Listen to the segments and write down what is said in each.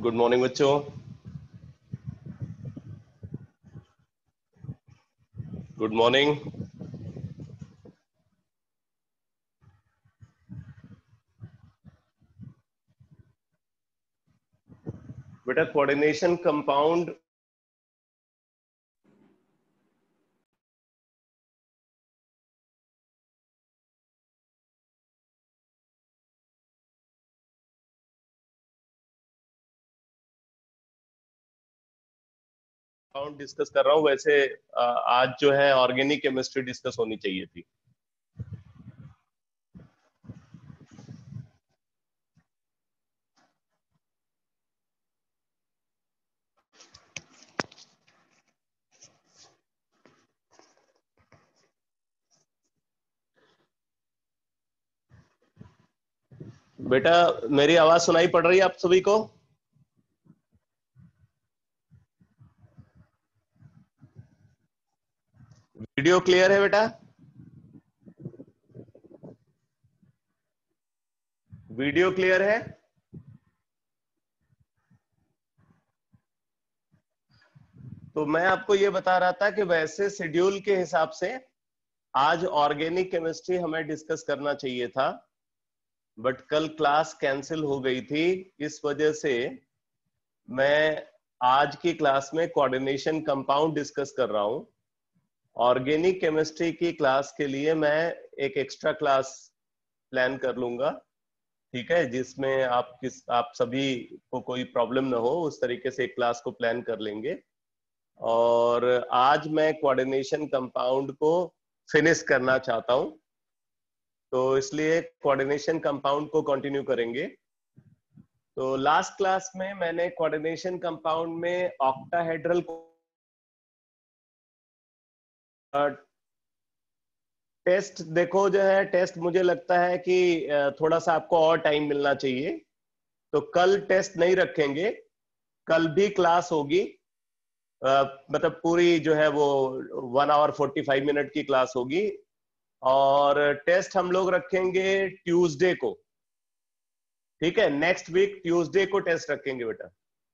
Good morning बच्चों। Good morning. बेटा coordination compound discuss कर रहा हूं। वैसे आज जो है ऑर्गेनिक केमिस्ट्री डिस्कस होनी चाहिए थी। बेटा मेरी आवाज सुनाई पड़ रही है आप सभी को? वीडियो क्लियर है बेटा? वीडियो क्लियर है? तो मैं आपको ये बता रहा था कि वैसे शेड्यूल के हिसाब से आज ऑर्गेनिक केमिस्ट्री हमें डिस्कस करना चाहिए था, बट कल क्लास कैंसिल हो गई थी। इस वजह से मैं आज की क्लास में कोऑर्डिनेशन कंपाउंड डिस्कस कर रहा हूं। ऑर्गेनिक केमिस्ट्री की क्लास के लिए मैं एक एक्स्ट्रा क्लास प्लान कर लूंगा, ठीक है, जिसमें आप सभी को कोई प्रॉब्लम ना हो, उस तरीके से एक क्लास को प्लान कर लेंगे। और आज मैं कोऑर्डिनेशन कंपाउंड को फिनिश करना चाहता हूं, तो इसलिए कोऑर्डिनेशन कंपाउंड को कंटिन्यू करेंगे। तो लास्ट क्लास में मैंने कोऑर्डिनेशन कंपाउंड में ऑक्टाहेड्रल टेस्ट देखो जो है, टेस्ट मुझे लगता है कि थोड़ा सा आपको और टाइम मिलना चाहिए। तो कल टेस्ट नहीं रखेंगे, कल भी क्लास होगी, मतलब पूरी जो है वो 1 आवर 45 मिनट की क्लास होगी। और टेस्ट हम लोग रखेंगे ट्यूसडे को, ठीक है, नेक्स्ट वीक ट्यूसडे को टेस्ट रखेंगे बेटा।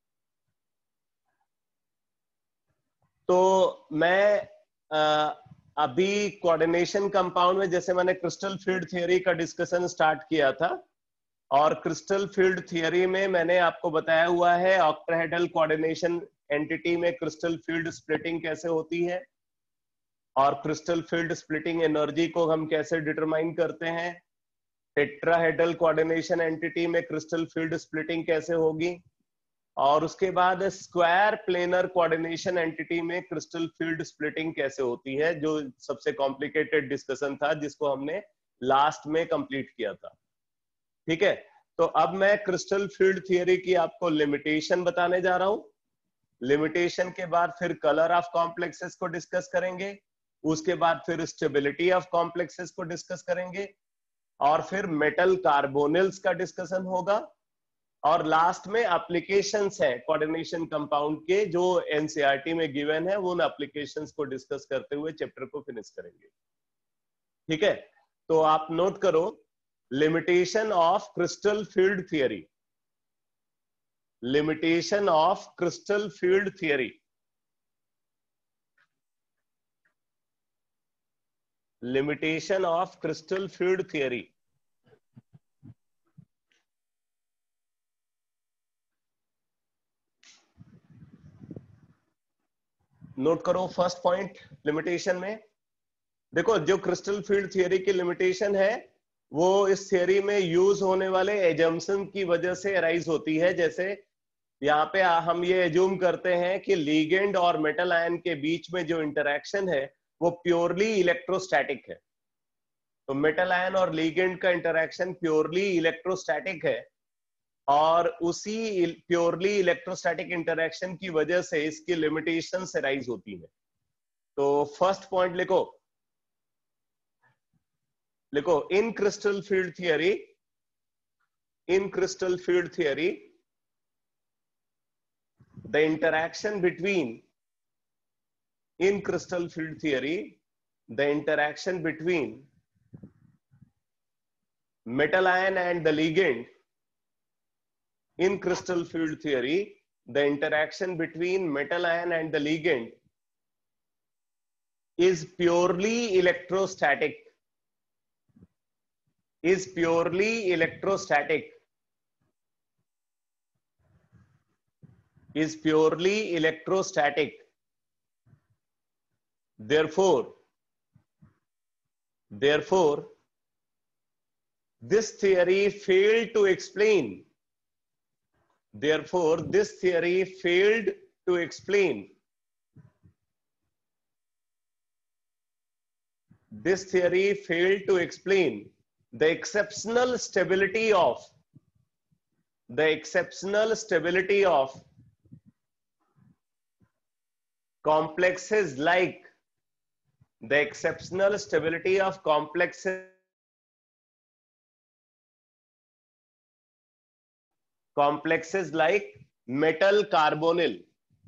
तो मैं अभी कोऑर्डिनेशन कंपाउंड में जैसे मैंने क्रिस्टल फील्ड थियरी का डिस्कशन स्टार्ट किया था, और क्रिस्टल फील्ड थियरी में मैंने आपको बताया हुआ है ऑक्टाहेड्रल कोऑर्डिनेशन एंटिटी में क्रिस्टल फील्ड स्प्लिटिंग कैसे होती है, और क्रिस्टल फील्ड स्प्लिटिंग एनर्जी को हम कैसे डिटरमाइन करते हैं। टेट्राहेड्रल कोऑर्डिनेशन एंटिटी में क्रिस्टल फील्ड स्प्लिटिंग कैसे होगी, और उसके बाद स्क्वायर प्लेनर कोऑर्डिनेशन एंटिटी में क्रिस्टल फील्ड स्प्लिटिंग कैसे होती है, जो सबसे कॉम्प्लिकेटेड डिस्कशन था जिसको हमने लास्ट में कंप्लीट किया था, ठीक है। तो अब मैं क्रिस्टल फील्ड थियरी की आपको लिमिटेशन बताने जा रहा हूं। लिमिटेशन के बाद फिर कलर ऑफ कॉम्प्लेक्सेस को डिस्कस करेंगे, उसके बाद फिर स्टेबिलिटी ऑफ कॉम्प्लेक्सेस को डिस्कस करेंगे, और फिर मेटल कार्बोनिल्स का डिस्कशन होगा, और लास्ट में एप्लीकेशंस है कोऑर्डिनेशन कंपाउंड के जो एनसीईआरटी में गिवन है, वो उन एप्लीकेशंस को डिस्कस करते हुए चैप्टर को फिनिश करेंगे, ठीक है। तो आप नोट करो, limitation of crystal field theory, limitation of crystal field theory, limitation of crystal field theory. Note करो फर्स्ट पॉइंट लिमिटेशन में। देखो, जो क्रिस्टल फील्ड थियरी की लिमिटेशन है वो इस थियरी में यूज होने वाले एजम्पशन की वजह से अराइज होती है। जैसे यहाँ पे हम ये एज्यूम करते हैं कि लीगेंड और मेटल आयन के बीच में जो इंटरेक्शन है वो प्योरली इलेक्ट्रोस्टैटिक है। तो मेटल आयन और लीगेंड का इंटरेक्शन प्योरली इलेक्ट्रोस्टैटिक है, और उसी प्योरली इलेक्ट्रोस्टैटिक इंटरेक्शन की वजह से इसकी लिमिटेशंस अराइज होती है। तो फर्स्ट पॉइंट लिखो, लिखो, in crystal field theory, in crystal field theory the interaction between, in crystal field theory, the interaction between metal ion and the ligand in crystal field theory, the interaction between metal ion and the ligand is purely electrostatic. Is purely electrostatic. Is purely electrostatic. Therefore, this theory failed to explain. Therefore, this theory failed to explain. This theory failed to explain the exceptional stability of complexes like complexes like metal carbonyl.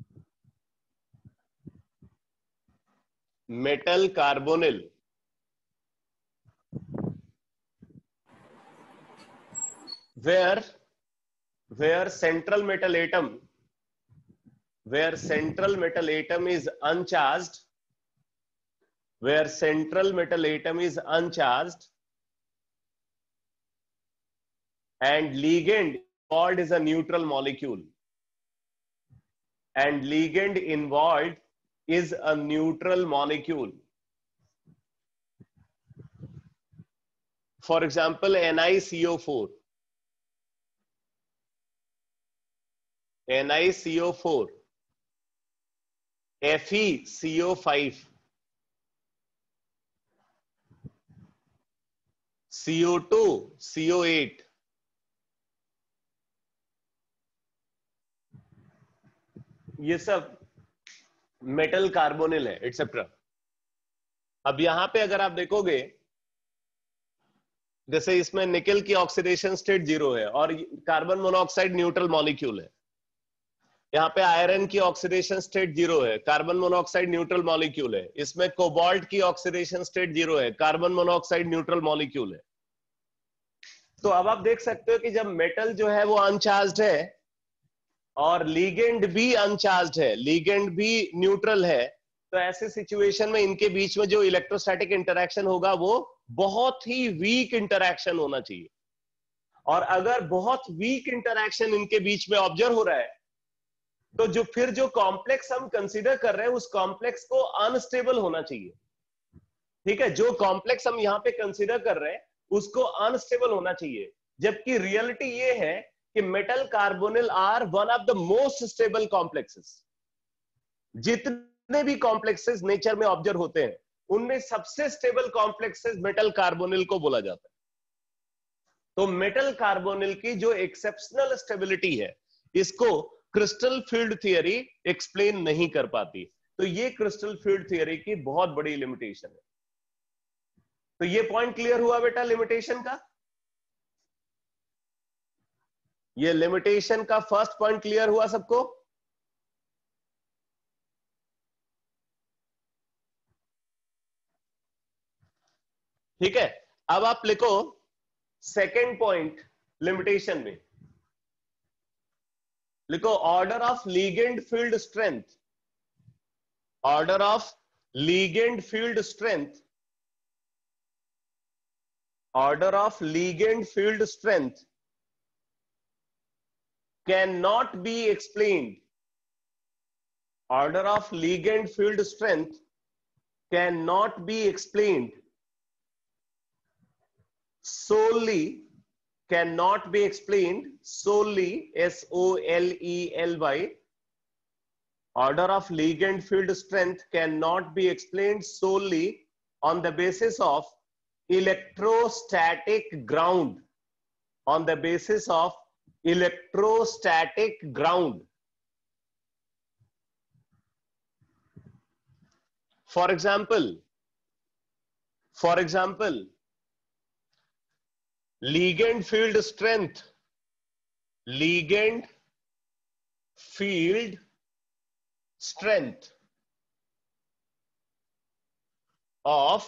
Where central metal atom is uncharged, and ligand involved is a neutral molecule. For example, NiCO4. FeCO5, CO2, CO8. ये सब metal carbonyl है, etcetera. अब यहां पे अगर आप देखोगे, जैसे इसमें निकेल की ऑक्सीडेशन स्टेट 0 है और कार्बन मोनोऑक्साइड न्यूट्रल मॉलिक्यूल है। यहाँ पे आयरन की ऑक्सीडेशन स्टेट 0 है, कार्बन मोनोऑक्साइड न्यूट्रल मॉलिक्यूल है। इसमें कोबाल्ट की ऑक्सीडेशन स्टेट 0 है, कार्बन मोनोऑक्साइड न्यूट्रल मॉलिक्यूल है। तो अब आप देख सकते हो कि जब मेटल जो है वो अनचार्ज्ड है और लीगेंड भी अनचार्ज्ड है, लीगेंड भी न्यूट्रल है, तो ऐसे सिचुएशन में इनके बीच में जो इलेक्ट्रोस्टैटिक इंटरेक्शन होगा वो बहुत ही वीक इंटरेक्शन होना चाहिए। और अगर बहुत वीक इंटरेक्शन इनके बीच में ऑब्जर्व हो रहा है, तो जो कॉम्प्लेक्स हम कंसीडर कर रहे हैं उस कॉम्प्लेक्स को अनस्टेबल होना चाहिए। ठीक है, जो कॉम्प्लेक्स हम यहां पे कंसीडर कर रहे हैं उसको अनस्टेबल होना चाहिए, जबकि रियलिटी ये है कि metal carbonyl are one of the most stable complexes. जितने भी कॉम्प्लेक्सेस नेचर में ऑब्जर्व होते हैं उनमें सबसे स्टेबल कॉम्प्लेक्सेस मेटल कार्बोनिल को बोला जाता है। तो मेटल कार्बोनिल की जो एक्सेप्शनल स्टेबिलिटी है, इसको क्रिस्टल फील्ड थियरी एक्सप्लेन नहीं कर पाती। तो ये क्रिस्टल फील्ड थियरी की बहुत बड़ी लिमिटेशन है। तो ये पॉइंट क्लियर हुआ बेटा लिमिटेशन का? ये लिमिटेशन का फर्स्ट पॉइंट क्लियर हुआ सबको? ठीक है, अब आप लिखो सेकेंड पॉइंट लिमिटेशन में, लिखो order of ligand field strength, order of ligand field strength, order of ligand field strength cannot be explained, order of ligand field strength cannot be explained solely, cannot be explained solely, SOLELY, order of ligand field strength cannot be explained solely on the basis of electrostatic ground, on the basis of electrostatic ground. For example, ligand field strength, ligand field strength of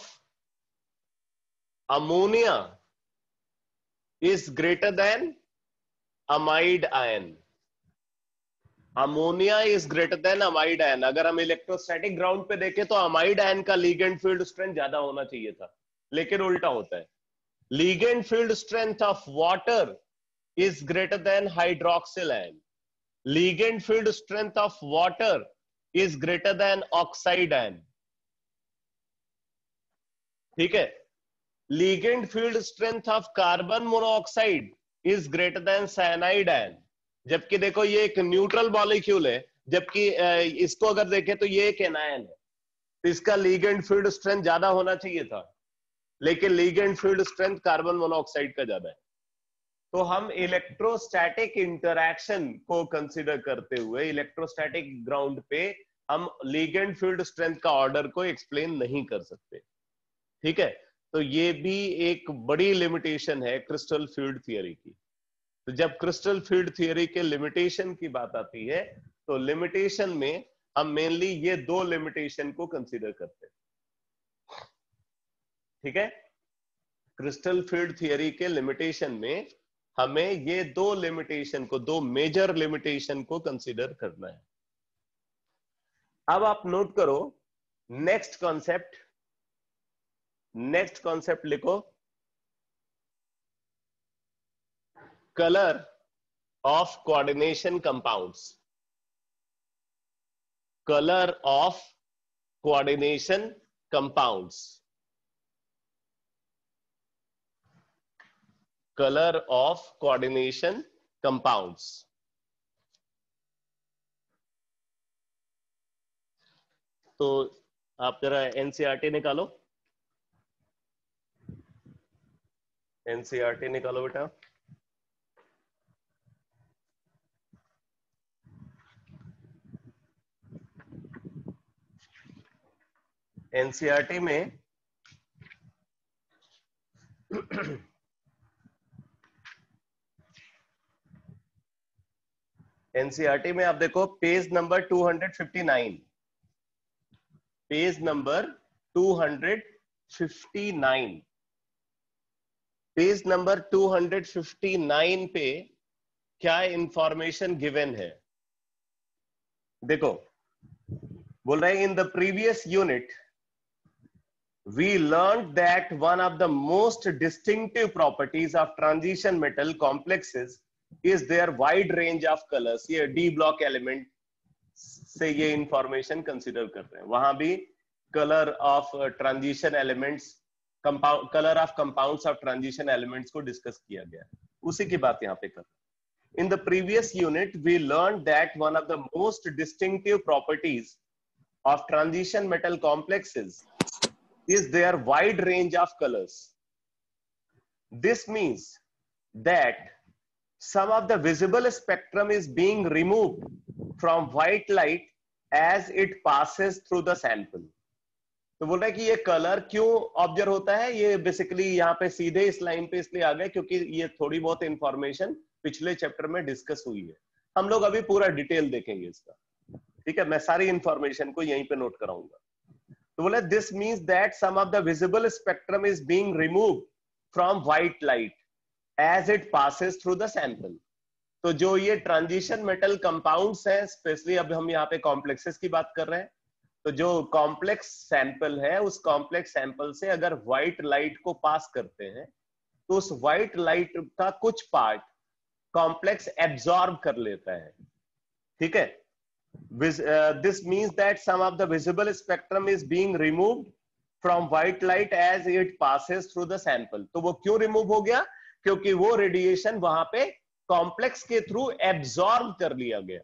ammonia is greater than amide ion, ammonia is greater than amide ion. अगर हम electrostatic ground पे देखें तो amide ion का ligand field strength ज्यादा होना चाहिए था, लेकिन उल्टा होता है। Ligand field strength of water is greater than hydroxyl ion. Ligand field strength of water is greater than oxide ion. ठीक है। Ligand field strength of carbon monoxide is greater than cyanide ion. जबकि देखो ये एक neutral molecule है, जबकि इसको अगर देखें तो ये एक एनायन है, तो इसका लीगेंड फील्ड स्ट्रेंथ ज्यादा होना चाहिए था, लेकिन ligand field strength carbon monoxide का ज्यादा है। तो हम इलेक्ट्रोस्टैटिक इंटरैक्शन को कंसीडर करते हुए इलेक्ट्रोस्टैटिक ग्राउंड पे हम लीगेंड फील्ड स्ट्रेंथ का ऑर्डर को एक्सप्लेन नहीं कर सकते। ठीक है, तो ये भी एक बड़ी लिमिटेशन है क्रिस्टल फील्ड थियरी की। तो जब क्रिस्टल फील्ड थियरी के लिमिटेशन की बात आती है तो लिमिटेशन में हम मेनली ये दो लिमिटेशन को कंसीडर करते हैं। ठीक है, क्रिस्टल फील्ड थियरी के लिमिटेशन में हमें ये दो लिमिटेशन को, दो मेजर लिमिटेशन को कंसीडर करना है। अब आप नोट करो नेक्स्ट कॉन्सेप्ट, लिखो colour of coordination compounds. Colour of coordination compounds, color of coordination compounds। तो आप जरा एनसीईआरटी निकालो, एनसीईआरटी निकालो बेटा। एनसीईआरटी में एनसीईआरटी में आप देखो page number 259, page number 259, page number 259 पे क्या इंफॉर्मेशन गिवन है देखो। बोल रहे हैं in the previous unit we learned that one of the most distinctive properties of transition metal complexes is their wide range of colors। ये D block element से ये इंफॉर्मेशन कंसीडर कर रहे हैं। वहां भी colour of transition elements, colour of compounds of transition elements को discuss किया गया, उसी की बात यहाँ पे कर रहे हैं। In the previous unit we learned that one of the most distinctive properties of transition metal complexes is their wide range of colors. This means that some of the visible spectrum is being removed from white light as it passes through the sample। तो बोल रहा है कि ये colour क्यों observe होता है, ये बेसिकली यहाँ पे सीधे इस लाइन पे इसलिए आ गए क्योंकि ये थोड़ी बहुत इंफॉर्मेशन पिछले चैप्टर में डिस्कस हुई है। हम लोग अभी पूरा डिटेल देखेंगे इसका, ठीक है। मैं सारी इंफॉर्मेशन को यहीं पे नोट कराऊंगा। तो बोले this means that some of the visible spectrum is being removed from white light as it passes through the sample. तो जो ये ट्रांजिशन मेटल कंपाउंड्स हैं, स्पेशली अब हम यहाँ पे कॉम्प्लेक्सेस की बात कर रहे हैं, तो जो कॉम्प्लेक्स सैंपल है उस कॉम्प्लेक्स सैंपल से अगर व्हाइट लाइट को पास करते हैं तो उस व्हाइट लाइट का कुछ पार्ट कॉम्प्लेक्स एब्जॉर्ब कर लेता है। ठीक है, this means that some of the visible spectrum is being removed from white light as it passes through the sample। तो वो क्यों रिमूव हो गया, क्योंकि वो रेडिएशन वहां पे कॉम्प्लेक्स के थ्रू एब्जॉर्ब कर लिया गया।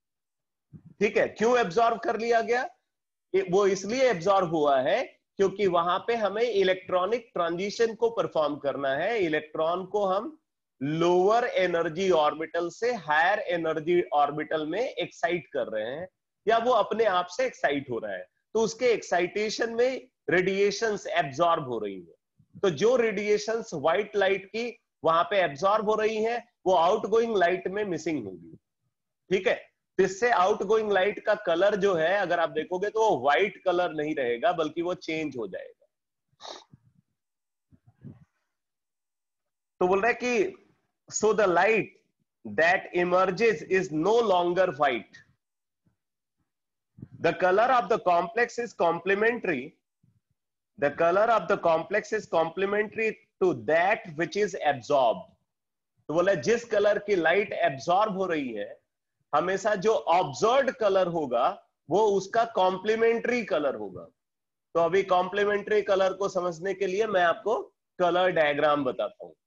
ठीक है, क्यों एब्जॉर्ब कर लिया गया, वो इसलिए एब्जॉर्ब हुआ है क्योंकि वहां पे हमें इलेक्ट्रॉनिक ट्रांजिशन को परफॉर्म करना है। इलेक्ट्रॉन को हम लोअर एनर्जी ऑर्बिटल से हायर एनर्जी ऑर्बिटल में एक्साइट कर रहे हैं, या वो अपने आप से एक्साइट हो रहा है, तो उसके एक्साइटेशन में रेडिएशंस एब्जॉर्ब हो रही है। तो जो रेडिएशंस व्हाइट लाइट की वहां पे एब्जॉर्ब हो रही हैं वो आउटगोइंग लाइट में मिसिंग होगी। ठीक है, तो इससे आउटगोइंग लाइट का कलर जो है अगर आप देखोगे तो वो व्हाइट कलर नहीं रहेगा बल्कि वो चेंज हो जाएगा। तो बोल रहे हैं कि so the light that emerges is no longer white. The color of the complex is complementary. The color of the complex is complementary to that which is absorbed. तो बोला जिस कलर की लाइट एब्जॉर्ब हो रही है, हमेशा जो observed colour होगा वो उसका कॉम्प्लीमेंट्री कलर होगा. तो अभी कॉम्प्लीमेंट्री कलर को समझने के लिए मैं आपको कलर डायग्राम बताता हूं.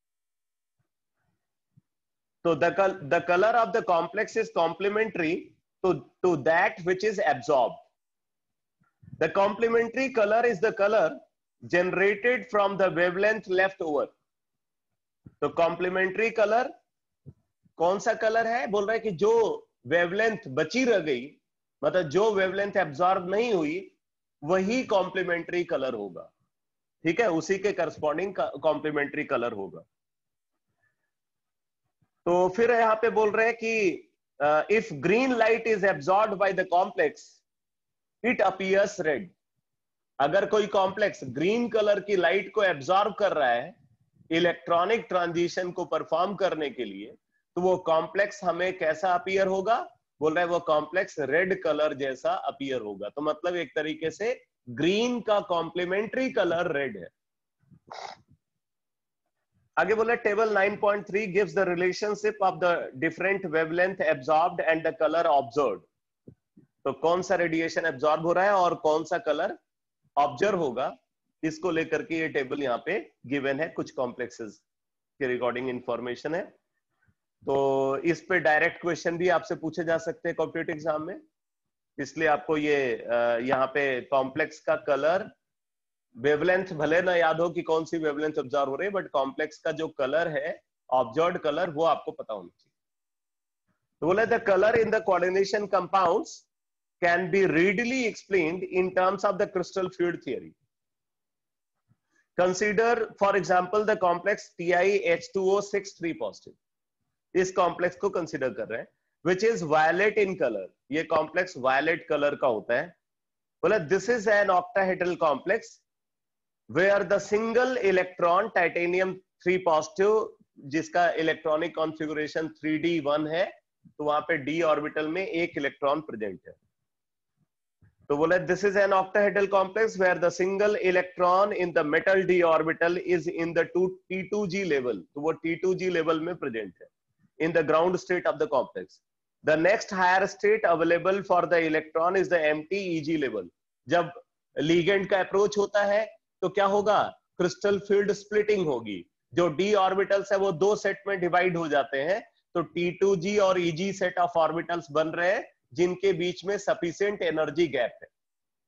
तो the color of the complex is complementary to that which is absorbed. The complementary color is the color generated from the wavelength left over. तो complementary color कौन सा कलर है? बोल रहा है कि जो वेवलेंथ बची रह गई, मतलब जो वेवलेंथ एब्जॉर्ब नहीं हुई, वही कॉम्प्लीमेंट्री कलर होगा. ठीक है, उसी के करस्पॉन्डिंग कॉम्प्लीमेंट्री कलर होगा. तो फिर यहां पे बोल रहे हैं कि if green light is absorbed by the complex it appears red. अगर कोई कॉम्प्लेक्स ग्रीन कलर की लाइट को एब्जॉर्ब कर रहा है इलेक्ट्रॉनिक ट्रांजिशन को परफॉर्म करने के लिए, तो वो कॉम्प्लेक्स हमें कैसा अपीयर होगा? बोल रहा है वो कॉम्प्लेक्स रेड कलर जैसा अपीयर होगा. तो मतलब एक तरीके से ग्रीन का कॉम्प्लीमेंट्री कलर रेड है. आगे बोला table 9.3 gives the relationship of the different wavelength absorbed and the colour observed. तो कौन सा रेडिएशन एब्जॉर्ब हो रहा है और कौन सा कलर ऑब्जर्व होगा, इसको लेकर के ये टेबल यहाँ पे गिवन है. कुछ कॉम्प्लेक्सेस के रिगार्डिंग इंफॉर्मेशन है. तो इस पे डायरेक्ट क्वेश्चन भी आपसे पूछे जा सकते हैं कॉम्पिटिटिव एग्जाम में, इसलिए आपको ये यहाँ पे कॉम्प्लेक्स का कलर, वेवलेंथ भले ना याद हो कि कौन सी वेवलेंथ ऑब्जर्व हो रही है, बट कॉम्प्लेक्स का जो कलर है, ऑब्जर्व्ड कलर, वो आपको पता होना चाहिए. तो बोले the colour in the coordination compounds can be readily explained in terms of the crystal fluid theory. Consider, for example, the complex TiH2O6 positive. इस कॉम्प्लेक्स को कंसिडर कर रहे हैं, which is violet in color. ये complex violet colour का होता है. बोला this is an octahedral complex where the single electron titanium 3 positive, जिसका इलेक्ट्रॉनिक कॉन्फ़िगरेशन 3d1 है, तो वहां पे d ऑर्बिटल में एक इलेक्ट्रॉन प्रेजेंट है. तो बोला this is an octahedral complex where the single electron in the metal D orbital is in the T2G level. तो वो T2G लेवल में प्रेजेंट है in the ground state of the complex. The next higher state available for the electron is the empty level. जब ligand का approach होता है तो क्या होगा? क्रिस्टल फील्ड स्प्लिटिंग होगी. जो डी ऑर्बिटल्स है वो दो सेट में डिवाइड हो जाते हैं. तो T2G और EG सेट ऑफ ऑर्बिटल्स बन रहे हैं जिनके बीच में सफिशिएंट एनर्जी गैप है.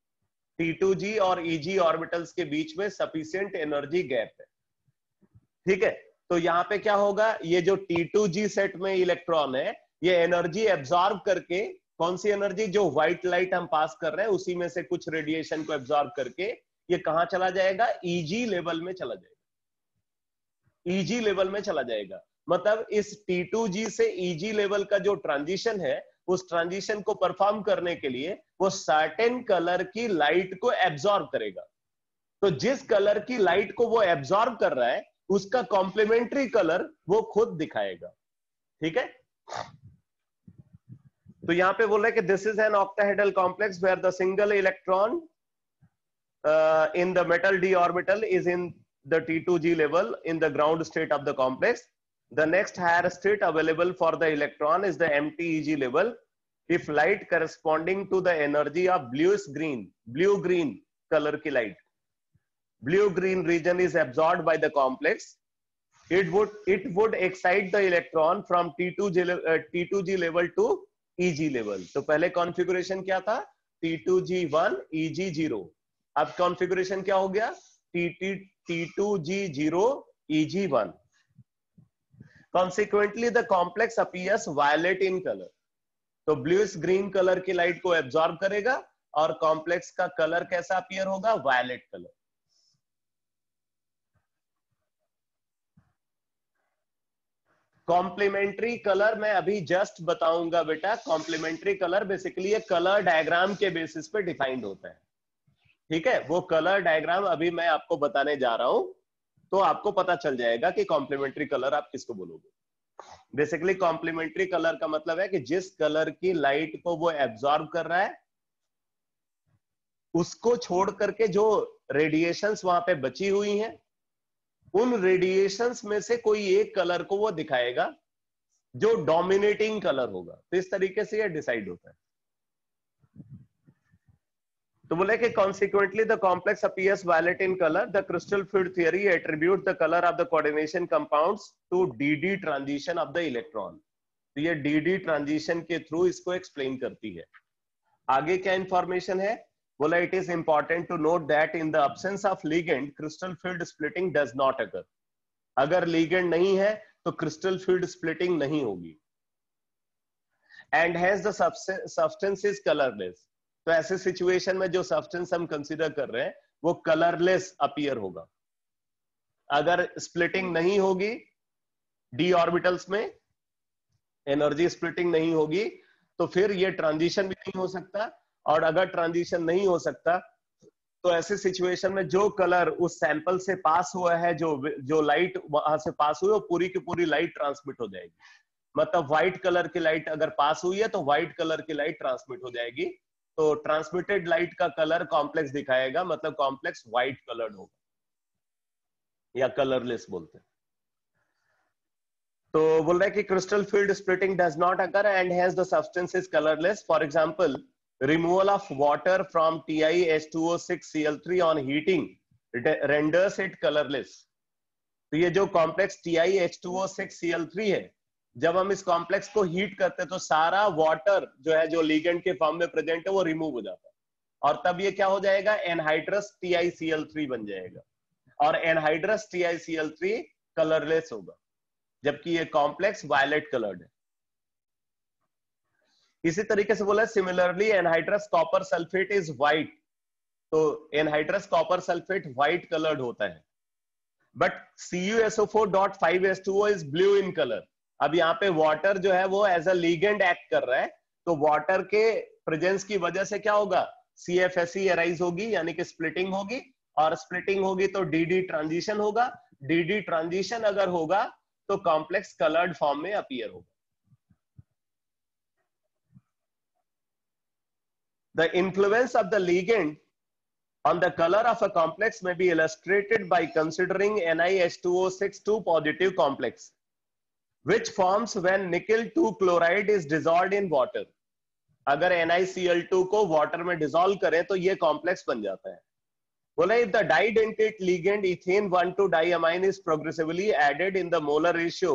T2G और EG ऑर्बिटल्स के बीच में सफिशिएंट एनर्जी गैप है. ठीक है, तो यहाँ पे क्या होगा? ये जो T2G सेट में इलेक्ट्रॉन है, ये एनर्जी एब्जॉर्ब करके, कौन सी एनर्जी? जो व्हाइट लाइट हम पास कर रहे हैं उसी में से कुछ रेडिएशन को एब्जॉर्ब करके ये कहां चला जाएगा? EG लेवल में चला जाएगा. EG लेवल में चला जाएगा. मतलब इस T2G से EG लेवल का जो ट्रांजिशन है, उस ट्रांजिशन को परफॉर्म करने के लिए वो सर्टेन कलर की लाइट को एब्जॉर्ब करेगा. तो जिस कलर की लाइट को वो एब्जॉर्ब कर रहा है उसका कॉम्प्लीमेंट्री कलर वो खुद दिखाएगा. ठीक है, तो यहां पे बोल रहे हैं कि this is an octahedral complex where the single electron in the metal d orbital is in the T2G level in the ground state of the complex. The next higher state available for the electron is the empty EG level. If light corresponding to the energy of bluish green, blue-green color की light, blue-green region is absorbed by the complex, it would excite the electron from T2G level to EG level. तो पहले configuration क्या था? T2G1 EG0. अब configuration क्या हो गया? T2G0 EG1. Consequently, the complex appears violet in color. तो bluish green colour की लाइट को एब्जॉर्ब करेगा और कॉम्प्लेक्स का कलर कैसा अपीयर होगा? Violet colour. कॉम्प्लीमेंट्री कलर मैं अभी जस्ट बताऊंगा बेटा. कॉम्प्लीमेंट्री कलर बेसिकली ये कलर डायग्राम के बेसिस पे डिफाइंड होता है. ठीक है, वो कलर डायग्राम अभी मैं आपको बताने जा रहा हूं, तो आपको पता चल जाएगा कि कॉम्प्लीमेंट्री कलर आप किसको बोलोगे. बेसिकली कॉम्प्लीमेंट्री कलर का मतलब है कि जिस कलर की लाइट को वो एब्जॉर्ब कर रहा है उसको छोड़ करके जो रेडिएशंस वहां पे बची हुई हैं उन रेडिएशंस में से कोई एक कलर को वो दिखाएगा जो डोमिनेटिंग कलर होगा। तो इस तरीके से ये डिसाइड होता है। तो बोले कि consequently the complex appears violet in color. The crystal field theory attributes the color of the coordination compounds to dd transition of the electron. तो ये dd transition के थ्रू इसको एक्सप्लेन करती है। आगे क्या इंफॉर्मेशन है? बोला it is important to note that in the absence of ligand crystal field splitting does not occur. अगर ligand नहीं है तो crystal field splitting नहीं होगी। And hence the substance is colorless. तो ऐसे सिचुएशन में जो सब्सटेंस हम कंसीडर कर रहे हैं वो कलरलेस अपीयर होगा। अगर स्प्लिटिंग नहीं होगी, डी ऑर्बिटल्स में एनर्जी स्प्लिटिंग नहीं होगी तो फिर ये ट्रांजिशन भी नहीं हो सकता। और अगर ट्रांजिशन नहीं हो सकता तो ऐसे सिचुएशन में जो कलर उस सैंपल से पास हुआ है, जो लाइट वहां से पास हुई, वो पूरी की पूरी लाइट ट्रांसमिट हो जाएगी। मतलब व्हाइट कलर की लाइट अगर पास हुई है तो व्हाइट कलर की लाइट ट्रांसमिट हो जाएगी। तो ट्रांसमिटेड लाइट का कलर कॉम्प्लेक्स दिखाएगा, मतलब कॉम्प्लेक्स व्हाइट कलर्ड होगा या कलरलेस बोलते हैं। तो बोल रहा है कि crystal field splitting does not occur and has the substance is colourless. For example, removal of water from TiH2O6Cl3 on heating renders it colourless. तो ये जो कॉम्प्लेक्स TiH2O6Cl3 है, जब हम इस कॉम्प्लेक्स को हीट करते हैं तो सारा वाटर जो है जो लिगेंड के फॉर्म में प्रेजेंट है वो रिमूव हो जाता है और तब ये क्या हो जाएगा? एनहाइड्रस TiCl3 बन जाएगा और एनहाइड्रस TiCl3 कलरलेस होगा जबकि ये कॉम्प्लेक्स वायलेट कलर्ड है। इसी तरीके से बोला similarly anhydrous copper sulphate is white. तो anhydrous copper sulphate white coloured होता है but CuSO4.5H2O is blue in colour. अब यहाँ पे वाटर जो है वो एज अ लीगेंड एक्ट कर रहा है तो वाटर के प्रेजेंस की वजह से क्या होगा? CFSE अराइज होगी यानी कि स्प्लिटिंग होगी और स्प्लिटिंग होगी तो DD ट्रांजिशन होगा। DD ट्रांजिशन अगर होगा तो कॉम्प्लेक्स कलर्ड फॉर्म में अपीयर होगा। The influence of the ligand on the color of a complex may be illustrated by considering NiH2O6 2 positive complex which forms when nickel 2 chloride is dissolved in water. अगर NiCl2 को water में dissolve करें तो ये complex बन जाता है। बोला if the didentate ligand ethane 1,2 diamine is progressively added in the molar ratio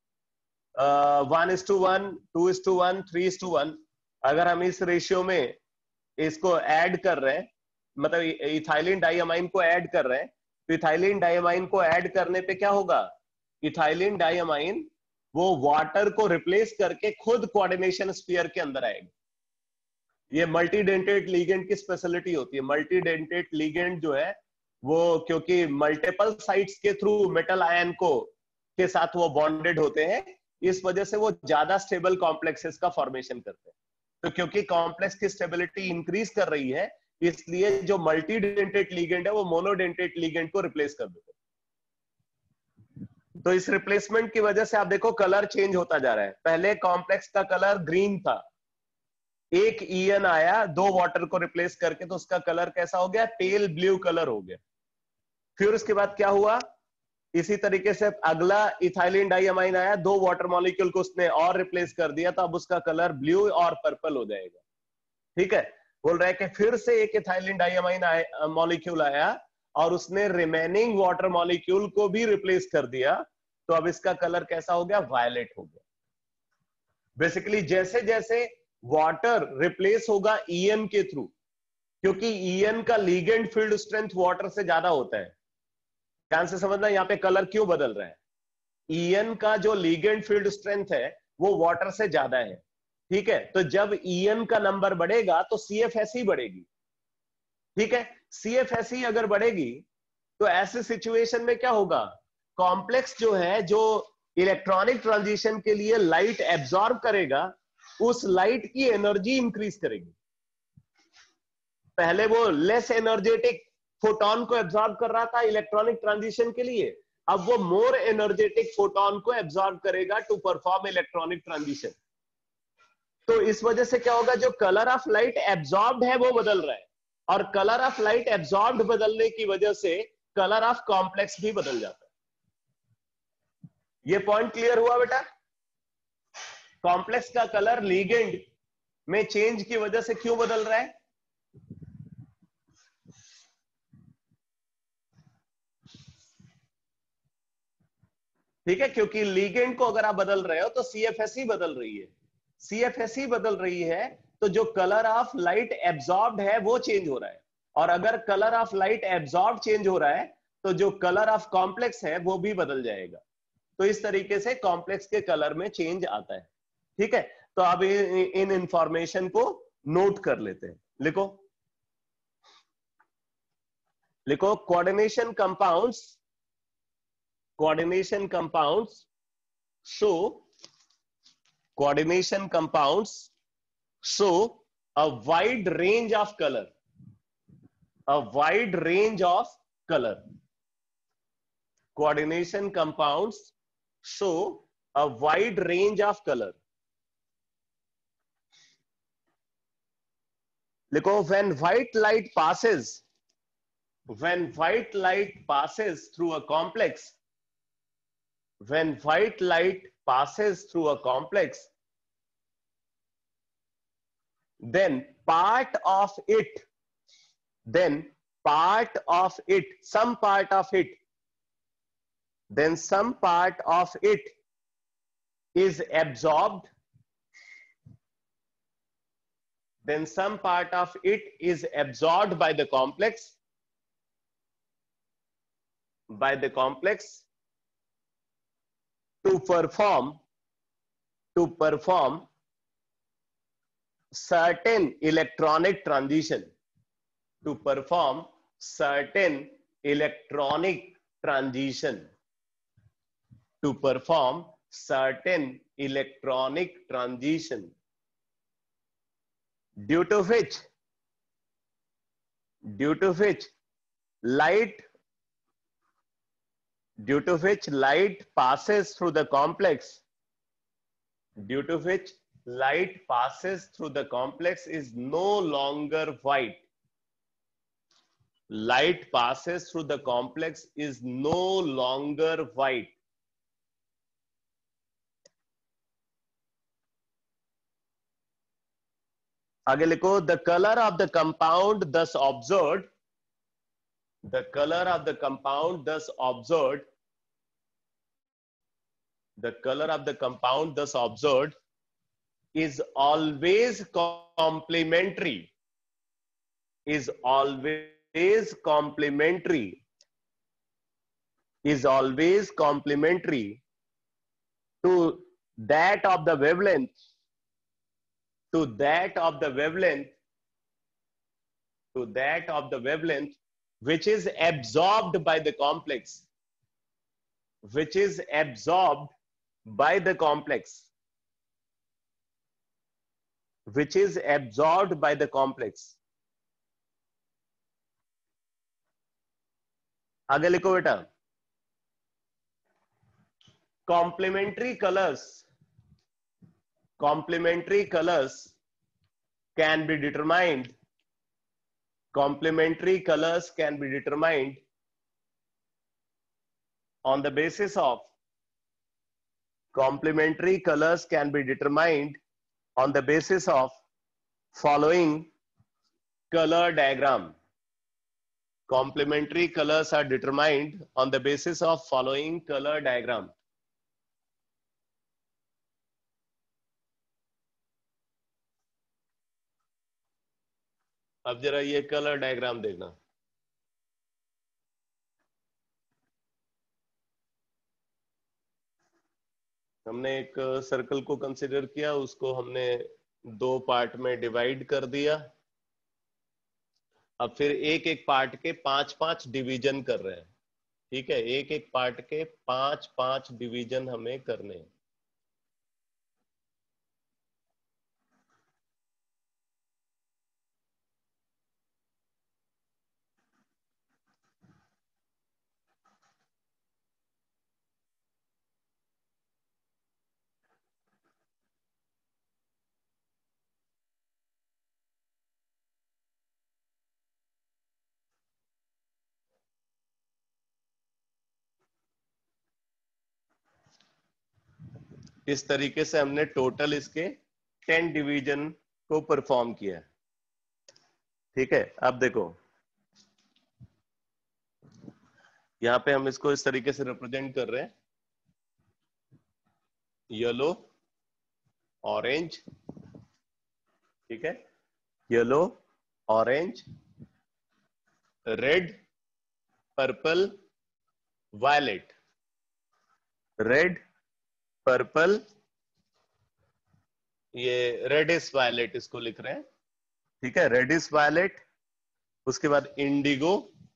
1:1, 2:1, 3:1, अगर हम इस रेशियो में इसको ऐड कर रहे हैं, मतलब इथाइलिन डाइअमाइन को ऐड कर रहे हैं, तो इथाइलिन डाइअमाइन को ऐड करने पे क्या होगा? इथाइलिन डाइअमाइन वो वाटर को रिप्लेस करके खुद कोऑर्डिनेशन स्फीयर के अंदर आएगा। ये मल्टीडेंटेट लिगेंड की स्पेशलिटी होती है। मल्टीडेंटेट लिगेंड जो है वो क्योंकि मल्टीपल साइट्स के थ्रू मेटल आयन को के साथ वो बॉन्डेड होते हैं, इस वजह से वो ज्यादा स्टेबल कॉम्प्लेक्सेस का फॉर्मेशन करते हैं। तो क्योंकि कॉम्प्लेक्स की स्टेबिलिटी इंक्रीज कर रही है इसलिए जो मल्टीडेंटेट लिगेंड है वो मोनोडेंटेट लिगेंड को रिप्लेस कर देते हैं। तो इस रिप्लेसमेंट की वजह से आप देखो कलर चेंज होता जा रहा है। पहले कॉम्प्लेक्स का कलर ग्रीन था, एक ईएन आया दो वाटर को रिप्लेस करके तो उसका कलर कैसा हो गया? पेल ब्लू कलर हो गया। फिर उसके बाद क्या हुआ? इसी तरीके से अगला इथाइलिन डाइअमाइन आया, दो वाटर मॉलिक्यूल को उसने और रिप्लेस कर दिया तो अब उसका कलर ब्लू और पर्पल हो जाएगा। ठीक है, बोल रहा है कि फिर से एक इथाइलिन डाइअमाइन मॉलिक्यूल आया और उसने रिमेनिंग वाटर मॉलिक्यूल को भी रिप्लेस कर दिया तो अब इसका कलर कैसा हो गया? वायलेट हो गया। बेसिकली जैसे जैसे वाटर रिप्लेस होगा ईएन के थ्रू, क्योंकि ईएन का लीगेंड फील्ड स्ट्रेंथ वाटर से ज्यादा होता है। ध्यान से समझना यहाँ पे कलर क्यों बदल रहा है। ईएन का जो लीगेंड फील्ड स्ट्रेंथ है वो वाटर से ज्यादा है। ठीक है, तो जब ईएन का नंबर बढ़ेगा तो CFSE बढ़ेगी। ठीक है, CFSE अगर बढ़ेगी तो ऐसे सिचुएशन में क्या होगा? कॉम्प्लेक्स जो है जो इलेक्ट्रॉनिक ट्रांजिशन के लिए लाइट एब्जॉर्ब करेगा उस लाइट की एनर्जी इंक्रीज करेगी। पहले वो लेस एनर्जेटिक फोटोन को एब्जॉर्ब कर रहा था इलेक्ट्रॉनिक ट्रांजिशन के लिए, अब वो मोर एनर्जेटिक फोटोन को एब्जॉर्ब करेगा टू परफॉर्म इलेक्ट्रॉनिक ट्रांजिशन। तो इस वजह से क्या होगा, जो कलर ऑफ लाइट एब्जॉर्ब्ड है वो बदल रहा है, और कलर ऑफ लाइट एब्जॉर्ब्ड बदलने की वजह से कलर ऑफ कॉम्प्लेक्स भी बदल जाता है। ये पॉइंट क्लियर हुआ बेटा? कॉम्प्लेक्स का कलर लिगेंड में चेंज की वजह से क्यों बदल रहा है? ठीक है, क्योंकि लिगेंड को अगर आप बदल रहे हो तो सीएफएसई बदल रही है। सीएफएसई बदल रही है तो जो कलर ऑफ लाइट एब्जॉर्ब्ड है वो चेंज हो रहा है, और अगर colour of light absorb change हो रहा है तो जो कलर ऑफ कॉम्प्लेक्स है वो भी बदल जाएगा। तो इस तरीके से कॉम्प्लेक्स के कलर में चेंज आता है। ठीक है, तो अब इन इंफॉर्मेशन को नोट कर लेते हैं। लिखो लिखो coordination compounds show coordination compounds show a wide range of color, coordination compounds show a wide range of color. देखो, when white light passes through a complex, then part of it, some part of it is absorbed, by the complex, to perform certain electronic transition, due to which light passes through the complex, is no longer white. Light passes through the complex is no longer white. आगे लिखो, the color of the compound thus observed is always complementary to that of the wavelength which is absorbed by the complex, आगे लिखो बेटा, complementary colors can be determined on the basis of following color diagram. Complementary colors are determined on the basis of following color diagram. अब जरा ये colour diagram देखना। हमने एक circle को कंसीडर किया, उसको हमने 2 पार्ट में डिवाइड कर दिया। अब फिर एक एक पार्ट के 5-5 डिवीजन कर रहे हैं। ठीक है, एक एक पार्ट के 5-5 डिवीजन हमें करने हैं। इस तरीके से हमने टोटल इसके 10 डिवीजन को परफॉर्म किया। ठीक है, अब देखो यहां पे हम इसको इस तरीके से रिप्रेजेंट कर रहे हैं, येलो, ऑरेंज, ठीक है, yellow, orange, red, purple, violet, red, purple, ये रेडिश वायलेट इसको लिख रहे हैं, ठीक है, रेडिश वायलेट, उसके बाद इंडिगो,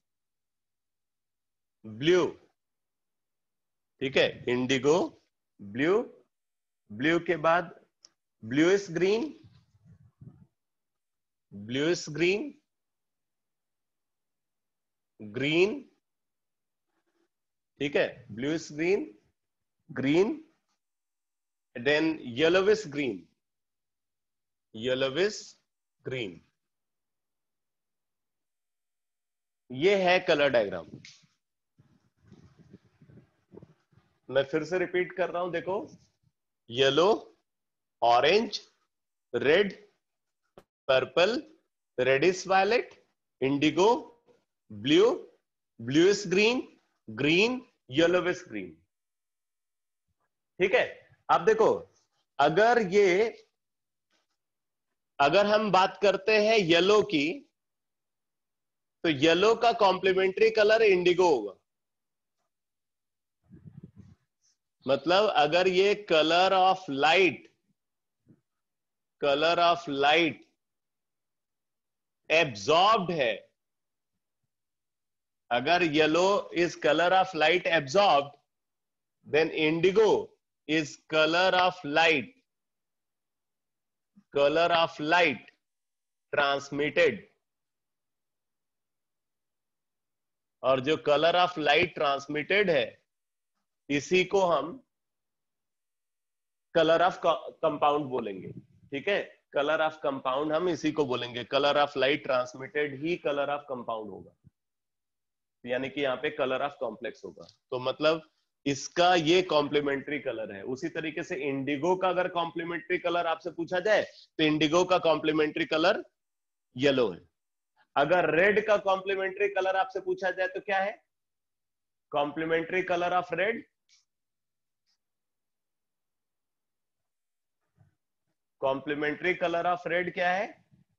ब्लू, ठीक है, इंडिगो, ब्लू, ब्लू के बाद bluish green, bluish green, green, ठीक है, bluish green, green, then yellowish green, yellowish green. ये है कलर डायग्राम। मैं फिर से रिपीट कर रहा हूं, देखो, yellow, orange, red, purple, reddish violet, indigo, blue, bluish green, green, yellowish green. ठीक है, अब देखो, अगर हम बात करते हैं येलो की, तो येलो का कॉम्प्लीमेंट्री कलर इंडिगो होगा। मतलब अगर ये कलर ऑफ लाइट एब्जॉर्ब्ड है, अगर yellow is colour of light absorbed, then indigo is colour of light transmitted. और जो कलर ऑफ लाइट ट्रांसमिटेड है, इसी को हम कलर ऑफ कंपाउंड बोलेंगे। ठीक है, कलर ऑफ कंपाउंड हम इसी को बोलेंगे, कलर ऑफ लाइट ट्रांसमिटेड ही कलर ऑफ कंपाउंड होगा, यानी कि यहाँ पे कलर ऑफ कॉम्प्लेक्स होगा। तो मतलब इसका ये कॉम्प्लीमेंट्री कलर है। उसी तरीके से इंडिगो का अगर कॉम्प्लीमेंट्री कलर आपसे पूछा जाए, तो इंडिगो का कॉम्प्लीमेंट्री कलर येलो है। अगर रेड का कॉम्प्लीमेंट्री कलर आपसे पूछा जाए तो क्या है? Complementary colour of red, complementary colour of red क्या है?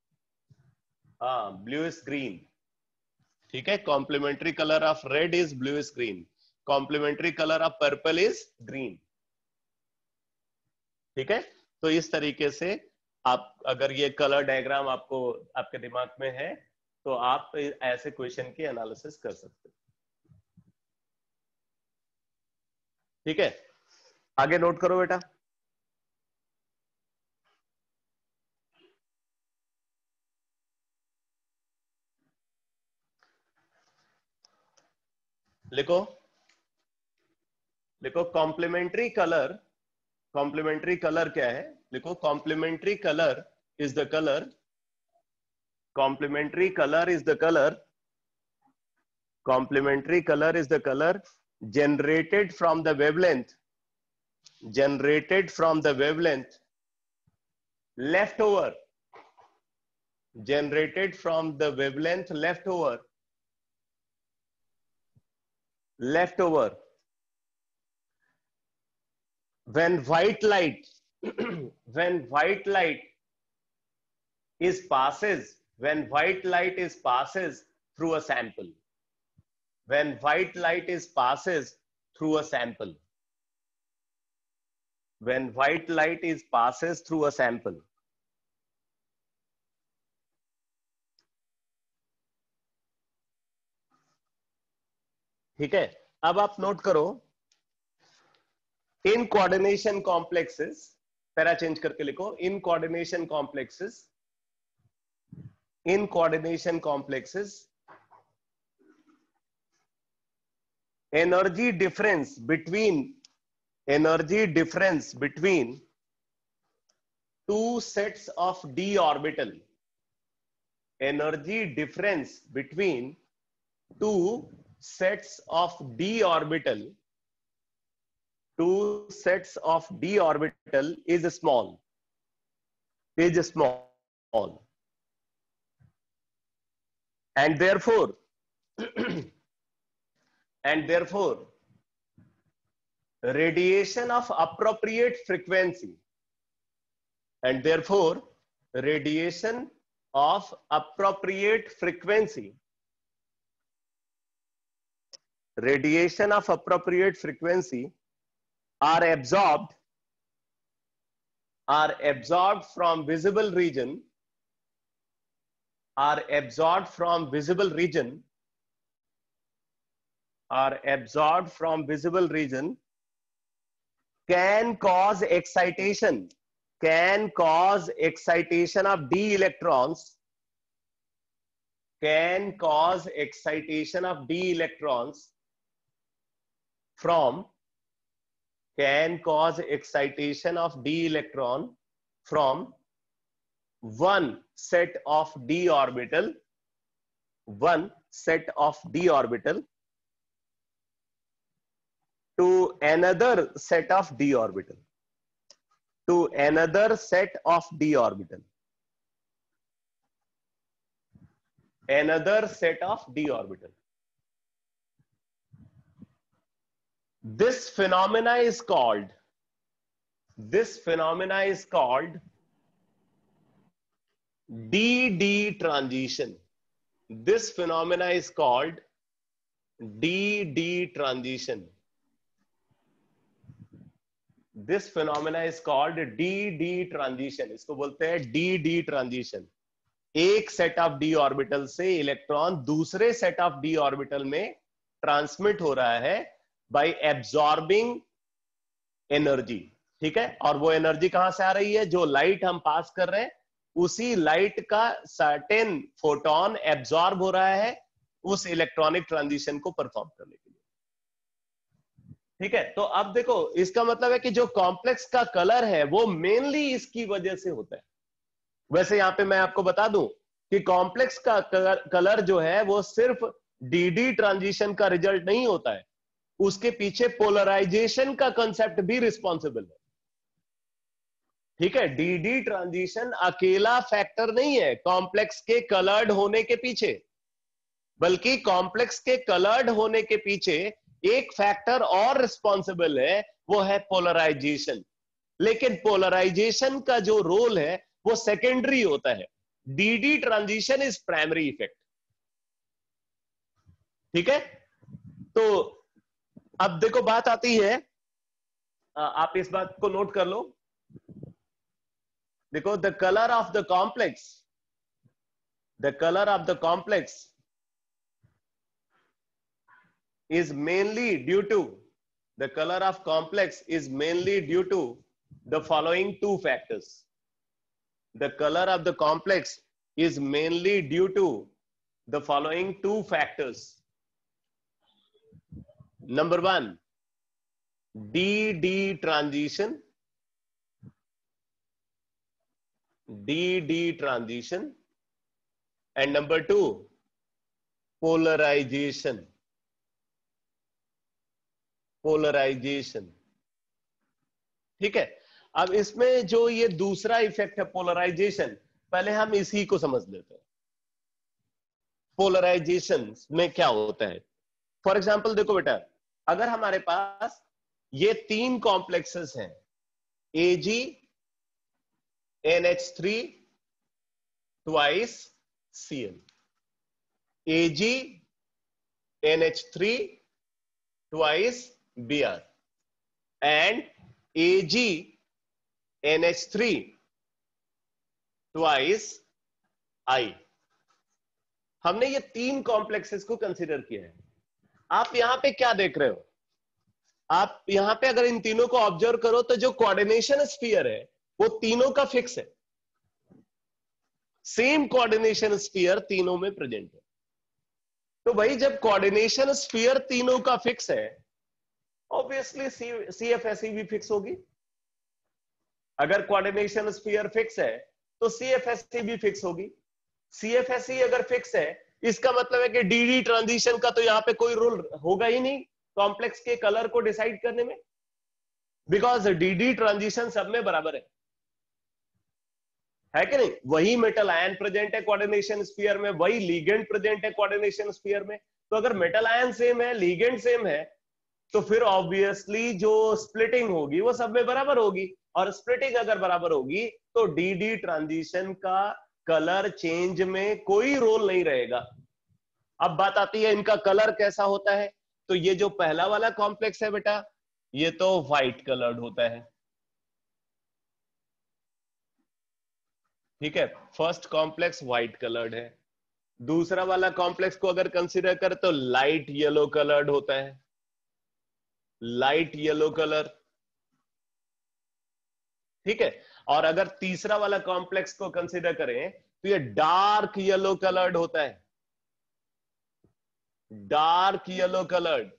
हाँ, ब्लूइश ग्रीन। ठीक है, complementary colour of red is bluish green, complementary colour of purple is green. ठीक है, तो इस तरीके से आप अगर ये कलर डायग्राम आपको आपके दिमाग में है, तो आप ऐसे क्वेश्चन की एनालिसिस कर सकते हैं। ठीक है, आगे नोट करो बेटा। लिखो, लिखो कॉम्प्लीमेंट्री कलर क्या है? लिखो complementary colour is the colour, complementary colour is the colour, complementary colour is the colour generated from the wavelength leftover, generated from the wavelength leftover when white light when white light passes through a sample, when white light passes through a sample, when white light passes through a sample. ठीक है, अब आप note करो, in coordination complexes, para change करके लिखो, in coordination complexes energy difference between two sets of d orbital, energy difference between two sets of d orbital two sets of d orbital is small. And therefore radiation of appropriate frequency are absorbed from visible region can cause excitation of d electrons from one set of d orbital to another set of d orbital. This phenomena is called d-d transition. This phenomena is called d-d transition. इसको बोलते हैं d-d transition. एक set of d orbital से electron दूसरे set of d orbital में transmit हो रहा है बाय एब्जॉर्बिंग एनर्जी. ठीक है, और वो एनर्जी कहां से आ रही है? जो लाइट हम पास कर रहे हैं उसी लाइट का सर्टेन फोटोन एब्जॉर्ब हो रहा है उस इलेक्ट्रॉनिक ट्रांजिशन को परफॉर्म करने के लिए. ठीक है, तो अब देखो इसका मतलब है कि जो कॉम्प्लेक्स का कलर है वो मेनली इसकी वजह से होता है. वैसे यहां पे मैं आपको बता दूं कि कॉम्प्लेक्स का कलर जो है वो सिर्फ डी-डी ट्रांजिशन का रिजल्ट नहीं होता है, उसके पीछे पोलराइजेशन का कंसेप्ट भी रिस्पॉन्सिबल है. ठीक है, डी-डी ट्रांजिशन अकेला फैक्टर नहीं है कॉम्प्लेक्स के कलर्ड होने के पीछे, बल्कि कॉम्प्लेक्स के कलर्ड होने के पीछे एक फैक्टर और रिस्पॉन्सिबल है, वो है पोलराइजेशन. लेकिन पोलराइजेशन का जो रोल है वो सेकेंडरी होता है. D D transition is primary effect. ठीक है, तो अब देखो बात आती है, आप इस बात को नोट कर लो. देखो, the colour of the complex is mainly due to the following two factors. The color of the complex is mainly due to the following two factors. Number one, d-d transition. And number two, polarization. ठीक है, अब इसमें जो ये दूसरा effect है polarisation, पहले हम इसी को समझ लेते हैं. पोलराइजेशन में क्या होता है? फॉर एग्जांपल देखो बेटा, अगर हमारे पास ये तीन कॉम्प्लेक्सेस हैं Ag NH3 twice Cl, Ag NH3 twice Br and Ag NH3 twice I. हमने ये तीन कॉम्प्लेक्सेस को कंसीडर किया है. आप यहां पे क्या देख रहे हो? आप यहां पे अगर इन तीनों को ऑब्जर्व करो तो जो कोऑर्डिनेशन स्फीयर है वो तीनों का फिक्स है. सेम कोऑर्डिनेशन स्फीयर तीनों में प्रेजेंट है. तो भाई जब कोऑर्डिनेशन स्फीयर तीनों का फिक्स है, ऑब्वियसली CFSE भी फिक्स होगी. अगर कोऑर्डिनेशन स्फीयर फिक्स है तो CFSE भी फिक्स होगी. CFSE अगर फिक्स है, इसका मतलब है कि डी-डी ट्रांजिशन का तो यहां पे कोई रोल होगा ही नहीं कॉम्प्लेक्स के कलर को डिसाइड करने में. बिकॉज डीडी ट्रांजिशन सब में बराबर है कि नहीं? वही मेटल आयन प्रेजेंट है कोऑर्डिनेशन स्फीयर में, वही लिगेंड प्रेजेंट है कोऑर्डिनेशन स्फीयर में। तो अगर मेटल आयन सेम है, लिगेंड सेम है, तो फिर ऑब्वियसली जो स्प्लिटिंग होगी वो सब में बराबर होगी, और स्प्लिटिंग अगर बराबर होगी तो डीडी ट्रांजिशन का कलर चेंज में कोई रोल नहीं रहेगा। अब बात आती है इनका कलर कैसा होता है। तो ये जो पहला वाला कॉम्प्लेक्स है बेटा, ये तो व्हाइट कलर्ड होता है, ठीक है, फर्स्ट कॉम्प्लेक्स व्हाइट कलर्ड है। दूसरा वाला कॉम्प्लेक्स को अगर कंसीडर करें तो लाइट येलो कलर्ड होता है, लाइट येलो कलर, ठीक है। और अगर तीसरा वाला कॉम्प्लेक्स को कंसीडर करें तो ये डार्क येलो कलर्ड होता है, डार्क येलो कलर्ड,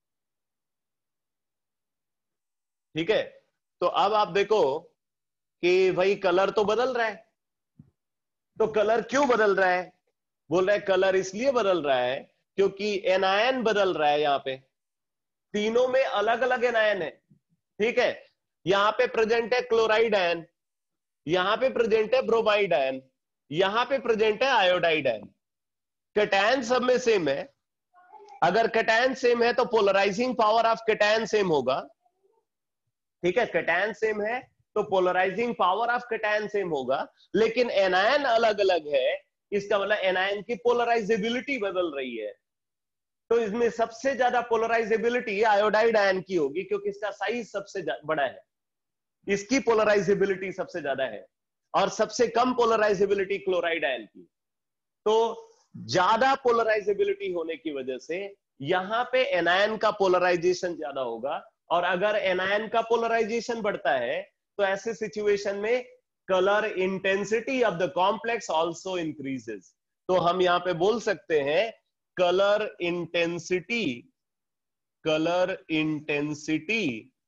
ठीक है। तो अब आप देखो कि भाई कलर तो बदल रहा है, तो कलर क्यों बदल रहा है? बोल रहा है कलर इसलिए बदल रहा है क्योंकि एनायन बदल रहा है। यहां पे तीनों में अलग अलग एनायन है, ठीक है। यहां पे प्रेजेंट है क्लोराइड आयन, यहां पे प्रेजेंट है ब्रोमाइड आयन, यहां पे प्रेजेंट है आयोडाइड आयन। कैटायन सब में सेम है। अगर कैटायन सेम है तो polarising power of cation same होगा, ठीक है। कैटायन सेम है तो polarising power of cation same होगा, लेकिन एनायन अलग अलग है, इसका मतलब एनायन की पोलराइजेबिलिटी बदल रही है। तो इसमें सबसे ज्यादा पोलराइजेबिलिटी आयोडाइड आयन की होगी क्योंकि इसका साइज सबसे बड़ा है, इसकी पोलराइजेबिलिटी सबसे ज्यादा है, और सबसे कम पोलराइजेबिलिटी क्लोराइड आयन की। तो ज्यादा पोलराइजेबिलिटी होने की वजह से यहां पे एनायन का पोलराइजेशन ज्यादा होगा, और अगर एनायन का पोलराइजेशन बढ़ता है तो ऐसे सिचुएशन में colour intensity of the complex also increases. तो हम यहां पे बोल सकते हैं colour intensity, colour intensity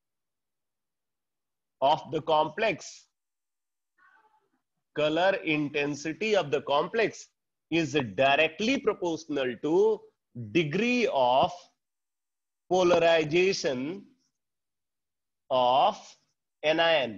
of the complex, color intensity of the complex is directly proportional to degree of polarization of anion,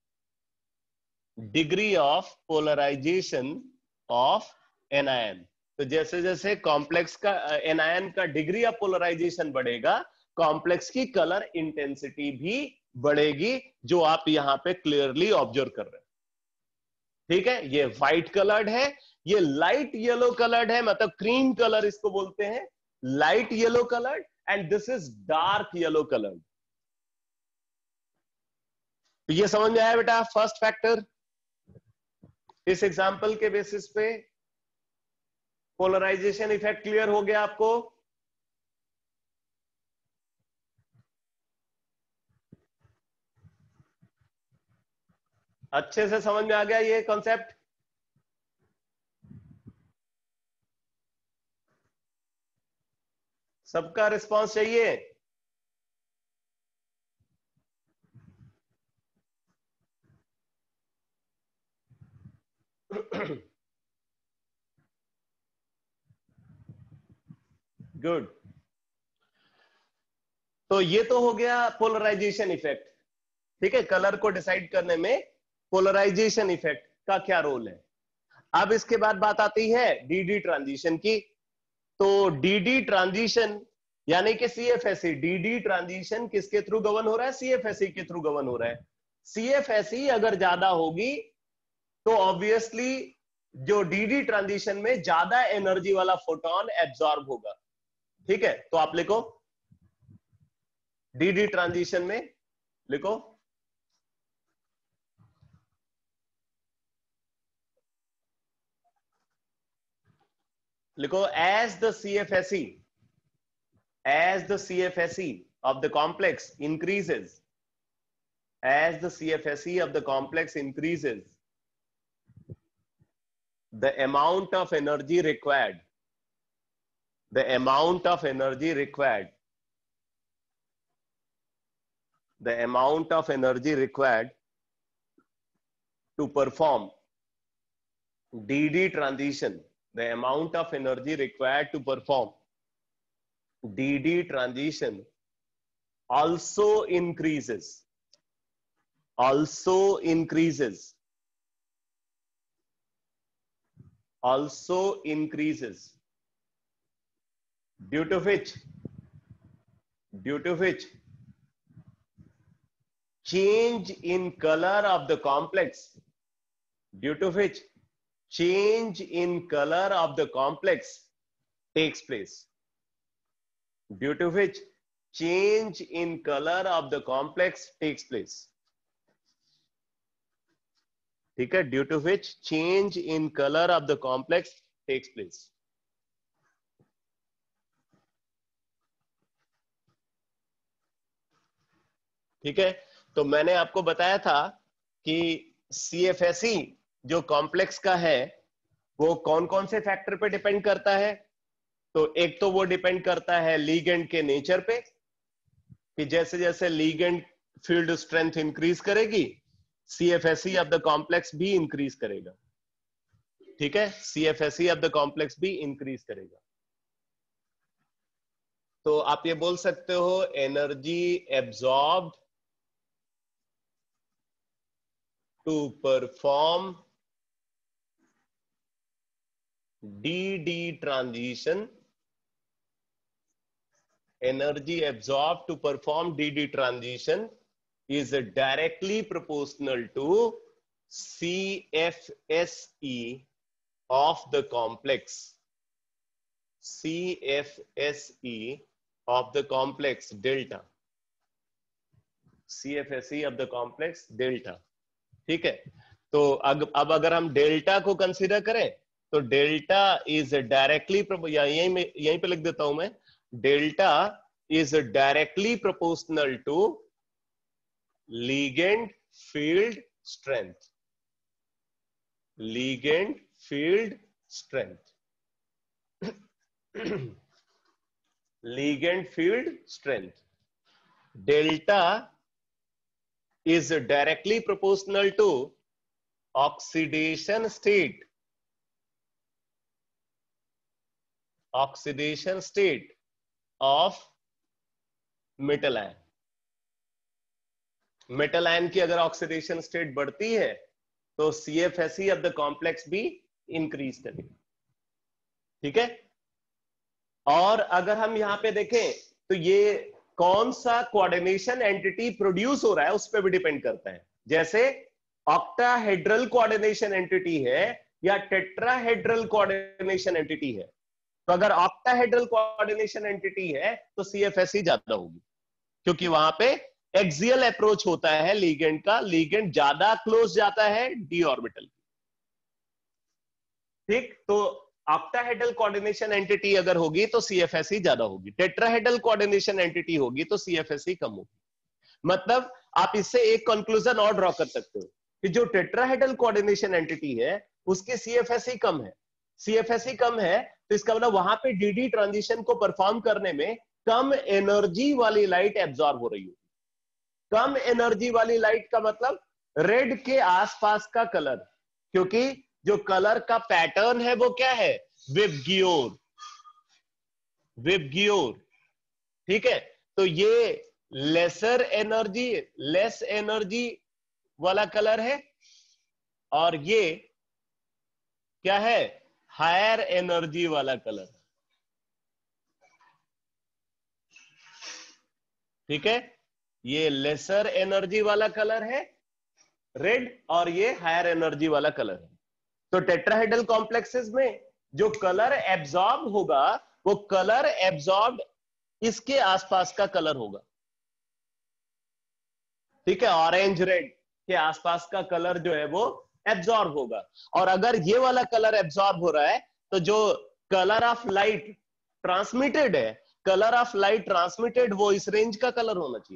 degree of polarization of anion। तो जैसे जैसे कॉम्प्लेक्स का एनायन का डिग्री ऑफ पोलराइजेशन बढ़ेगा, complex की colour intensity भी बढ़ेगी, जो आप यहां पे क्लियरली ऑब्जर्व कर रहे हैं, ठीक है। ये व्हाइट कलर्ड है, ये लाइट येलो कलर्ड है, मतलब क्रीम कलर इसको बोलते हैं, light yellow coloured, and this is dark yellow coloured. तो ये समझ में आया बेटा फर्स्ट फैक्टर। इस एग्जांपल के बेसिस पे पोलराइजेशन इफेक्ट क्लियर हो गया आपको? अच्छे से समझ में आ गया ये कॉन्सेप्ट? सबका रिस्पांस चाहिए। गुड। तो ये तो हो गया पोलराइजेशन इफेक्ट, ठीक है। कलर को डिसाइड करने में पोलराइजेशन इफेक्ट का क्या रोल है। अब इसके बाद बात आती है डीडी ट्रांजिशन की। तो डीडी ट्रांजिशन यानी कि सीएफएसई, डीडी ट्रांजिशन किसके थ्रू गवर्न हो रहा है? सीएफएसई के थ्रू गवर्न हो रहा है। सीएफएसई अगर ज्यादा होगी तो ऑब्वियसली जो डीडी ट्रांजिशन में ज्यादा एनर्जी वाला फोटोन एब्जॉर्ब होगा, ठीक है। तो आप लिखो डीडी ट्रांजिशन में, लिखो लिखो as the CFSE of the complex increases, as the CFSE of the complex increases, the amount of energy required, the amount of energy required, the amount of energy required to perform DD transition, the amount of energy required to perform DD transition also increases, also increases, also increases, due to which change in color of the complex, due to which change in color of the complex takes place, due to which change in color of the complex takes place. ठीक है, due to which change in colour of the complex takes place. ठीक है, तो मैंने आपको बताया था कि CFSE जो कॉम्प्लेक्स का है वो कौन कौन से फैक्टर पे डिपेंड करता है. तो एक तो वो डिपेंड करता है लीगेंड के नेचर पे, कि जैसे जैसे लीगेंड फील्ड स्ट्रेंथ इंक्रीज करेगी CFSE ऑफ द कॉम्प्लेक्स भी इंक्रीज करेगा. ठीक है, CFSE ऑफ द कॉम्प्लेक्स भी इंक्रीज करेगा. तो आप ये बोल सकते हो energy absorbed to perform DD transition, energy absorbed to perform DD transition is directly proportional to CFSE of the complex. CFSE of the complex delta. CFSE of the complex delta. ठीक है, तो अब अगर हम डेल्टा को consider करें तो delta is directly, यहीं पे लिख देता हूं मैं, delta is directly proportional to ligand field strength. Ligand field strength, ligand field strength. Delta is directly proportional to oxidation state of metal ion. Metal ion की अगर ऑक्सीडेशन स्टेट बढ़ती है तो CFSE ऑफ द कॉम्प्लेक्स भी increase करेगी. ठीक है, और अगर हम यहां पे देखें तो ये कौन सा कोऑर्डिनेशन एंटिटी प्रोड्यूस हो रहा है उस पर भी डिपेंड करता है. जैसे ऑक्टाहेड्रल कोऑर्डिनेशन एंटिटी है या टेट्राहेड्रल कोऑर्डिनेशन एंटिटी है, तो अगर ऑक्टाहेड्रल कोऑर्डिनेशन एंटिटी है तो CFSE ज्यादा होगी, क्योंकि वहां पे एक्सियल अप्रोच होता है लीगेंड का, लीगेंड ज्यादा क्लोज जाता है d ऑर्बिटल. ठीक, तो ऑक्टाहेड्रल कोऑर्डिनेशन एंटिटी अगर होगी तो CFSE ज्यादा होगी, टेट्राहेड्रल कोऑर्डिनेशन एंटिटी होगी तो CFSE कम होगी. मतलब आप इससे एक कंक्लूजन और ड्रॉ कर सकते हो कि जो टेट्राहेड्रल कोऑर्डिनेशन एंटिटी है उसकी CFSE कम है. CFSE कम है तो इसका मतलब वहां पे DD ट्रांजिशन को परफॉर्म करने में कम एनर्जी वाली लाइट एब्जॉर्ब हो रही होगी. कम एनर्जी वाली लाइट का मतलब रेड के आसपास का कलर, क्योंकि जो कलर का पैटर्न है वो क्या है, विबग्योर. विबग्योर. ठीक है, तो ये लेसर एनर्जी, लेस एनर्जी वाला कलर है, और ये क्या है, हायर एनर्जी वाला कलर. ठीक है, ये लेसर एनर्जी वाला कलर है रेड, और ये हायर एनर्जी वाला कलर है. तो टेट्राहेड्रल कॉम्प्लेक्सेस में जो कलर एब्जॉर्ब होगा वो कलर एब्जॉर्ब इसके आसपास का कलर होगा. ठीक है, ऑरेंज रेड के आसपास का कलर जो है वो एब्जॉर्ब होगा. और अगर ये वाला कलर एब्जॉर्ब हो रहा है तो जो कलर ऑफ लाइट ट्रांसमिटेड है, कलर ऑफ लाइट ट्रांसमिटेड वो इस रेंज का कलर होना चाहिए.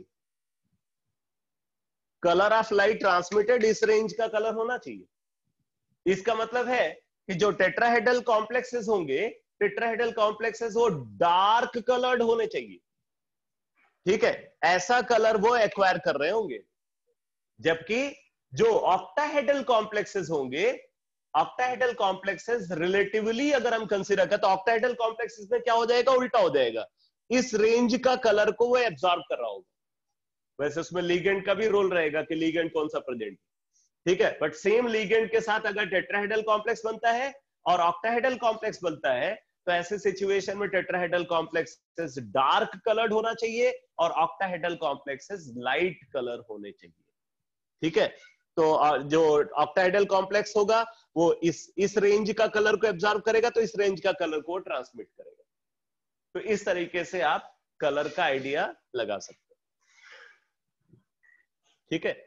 कलर ऑफ लाइट ट्रांसमिटेड इस रेंज का कलर होना चाहिए. इसका मतलब है कि जो टेट्राहेड्रल कॉम्प्लेक्सेस होंगे, टेट्राहेड्रल कॉम्प्लेक्सेस वो डार्क कलर्ड होने चाहिए. ठीक है, ऐसा कलर वो एक्वायर कर रहे होंगे. जबकि जो ऑक्टाहेड्रल कॉम्प्लेक्सेस होंगे, ऑक्टाहेड्रल कॉम्प्लेक्सेस रिलेटिवली अगर हम कंसीडर करें तो ऑक्टाहेड्रल कॉम्प्लेक्सेस में क्या हो जाएगा, उल्टा हो जाएगा. इस रेंज का कलर को वो एब्जॉर्ब कर रहा होगा. वैसे उसमें लीगेंड का भी रोल रहेगा कि लीगेंड कौन सा प्रेजेंट, ठीक है, बट सेम लीगेंड के साथ अगर टेट्राहेड्रल कॉम्प्लेक्स बनता है और ऑक्टाहेड्रल कॉम्प्लेक्स बनता है, तो ऐसे सिचुएशन में टेट्राहेड्रल कॉम्प्लेक्सेस डार्क कलर्ड होना चाहिए और ऑक्टाहेड्रल कॉम्प्लेक्सेस लाइट कलर होने चाहिए, ठीक है। तो जो ऑक्टाहेड्रल कॉम्प्लेक्स होगा वो इस रेंज का कलर को एब्जॉर्ब करेगा, तो इस रेंज का कलर को ट्रांसमिट करेगा। तो इस तरीके से आप कलर का आइडिया लगा सकते हो, ठीक है।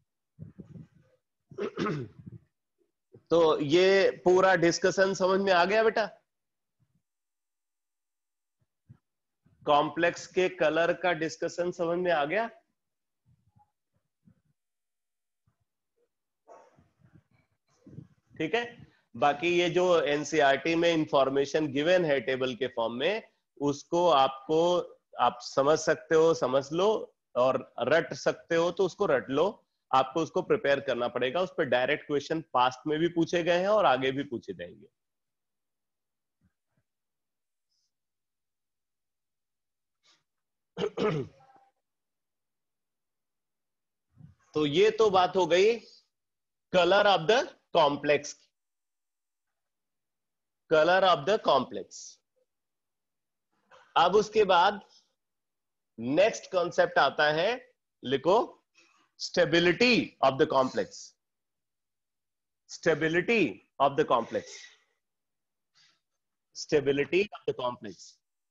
तो ये पूरा डिस्कशन समझ में आ गया बेटा? कॉम्प्लेक्स के कलर का डिस्कशन समझ में आ गया? ठीक है। बाकी ये जो एनसीईआरटी में इंफॉर्मेशन गिवन है टेबल के फॉर्म में, उसको आप समझ सकते हो, समझ लो, और रट सकते हो तो उसको रट लो। आपको उसको प्रिपेयर करना पड़ेगा। उस पर डायरेक्ट क्वेश्चन पास्ट में भी पूछे गए हैं और आगे भी पूछे जाएंगे। तो ये तो बात हो गई colour of the complex, colour of the complex. अब उसके बाद नेक्स्ट कॉन्सेप्ट आता है, लिखो, stability of the complex. Stability of the complex, stability of the complex.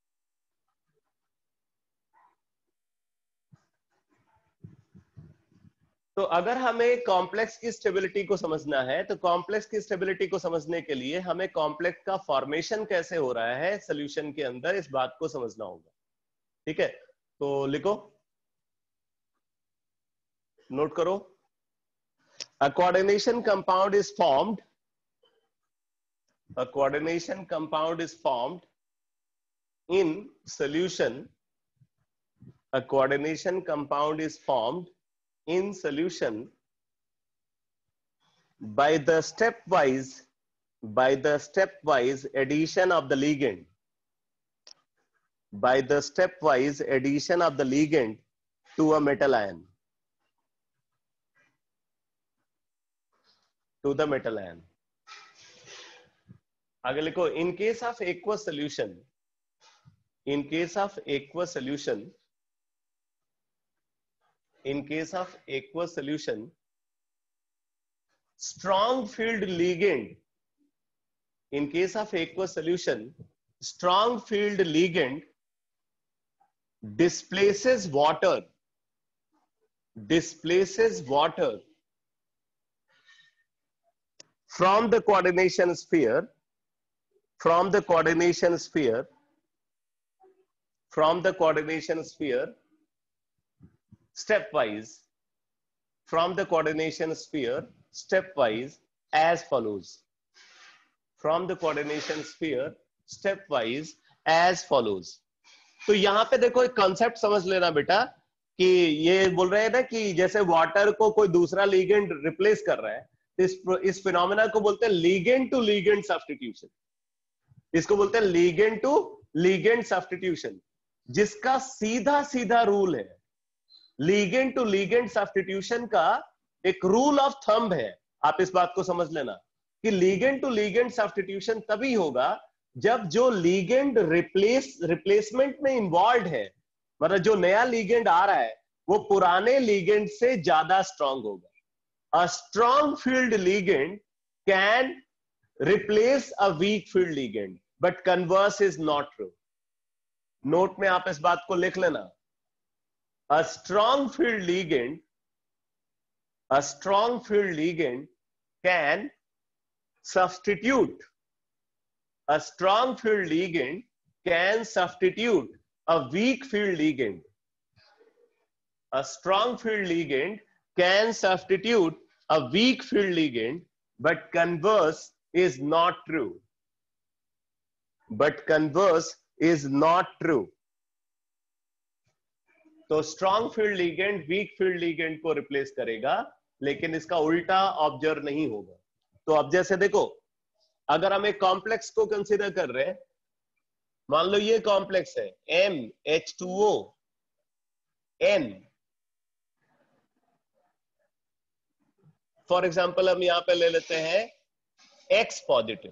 तो अगर हमें कॉम्प्लेक्स की स्टेबिलिटी को समझना है, तो कॉम्प्लेक्स की स्टेबिलिटी को समझने के लिए हमें कॉम्प्लेक्स का फॉर्मेशन कैसे हो रहा है सॉल्यूशन के अंदर, इस बात को समझना होगा, ठीक है। तो लिखो, नोट करो, a coordination compound is formed, a coordination compound is formed in solution, a coordination compound is formed in solution by the stepwise addition of the ligand, by the stepwise addition of the ligand to a metal ion, to the metal ion. आगे लिखो, in case of aqueous solution, in case of aqueous solution, in case of aqueous solution, strong field ligand, in case of aqueous solution, strong field ligand displaces water from the coordination sphere, from the coordination sphere, from the coordination sphere stepwise, from the coordination sphere stepwise as follows, from the coordination sphere stepwise as follows. तो यहां पे देखो एक concept समझ लेना बेटा, कि ये बोल रहे हैं ना कि जैसे वाटर को कोई दूसरा लीगेंड रिप्लेस कर रहा है, तो इस फिनोमेना को बोलते हैं लीगेंड टू लीगेंड सब्स्टिट्यूशन। इसको बोलते हैं लीगेंड टू लीगेंड सब्स्टिट्यूशन, जिसका सीधा सीधा रूल है, लीगेंड टू लीगेंड सब्स्टिट्यूशन का एक रूल ऑफ थंब है। आप इस बात को समझ लेना कि लीगेंड टू लीगेंड सब्स्टिट्यूशन तभी होगा जब जो लीगेंड रिप्लेसमेंट में इन्वॉल्व है, मतलब जो नया लीगेंड आ रहा है, वो पुराने लीगेंड से ज्यादा स्ट्रांग होगा। A strong field ligand can replace a weak field ligand, but converse is not true. Note में आप इस बात को लिख लेना, a strong field ligand, a strong field ligand can substitute, a strong field ligand can substitute a weak field ligand, a strong field ligand can substitute a weak field ligand, but converse is not true, but converse is not true. तो strong field ligand weak field ligand को replace करेगा, लेकिन इसका उल्टा observe नहीं होगा। तो अब जैसे देखो, अगर हम एक कॉम्प्लेक्स को कंसीडर कर रहे हैं, मान लो ये कॉम्प्लेक्स है MH2O N, फॉर एग्जाम्पल हम यहां पे ले लेते हैं X positive,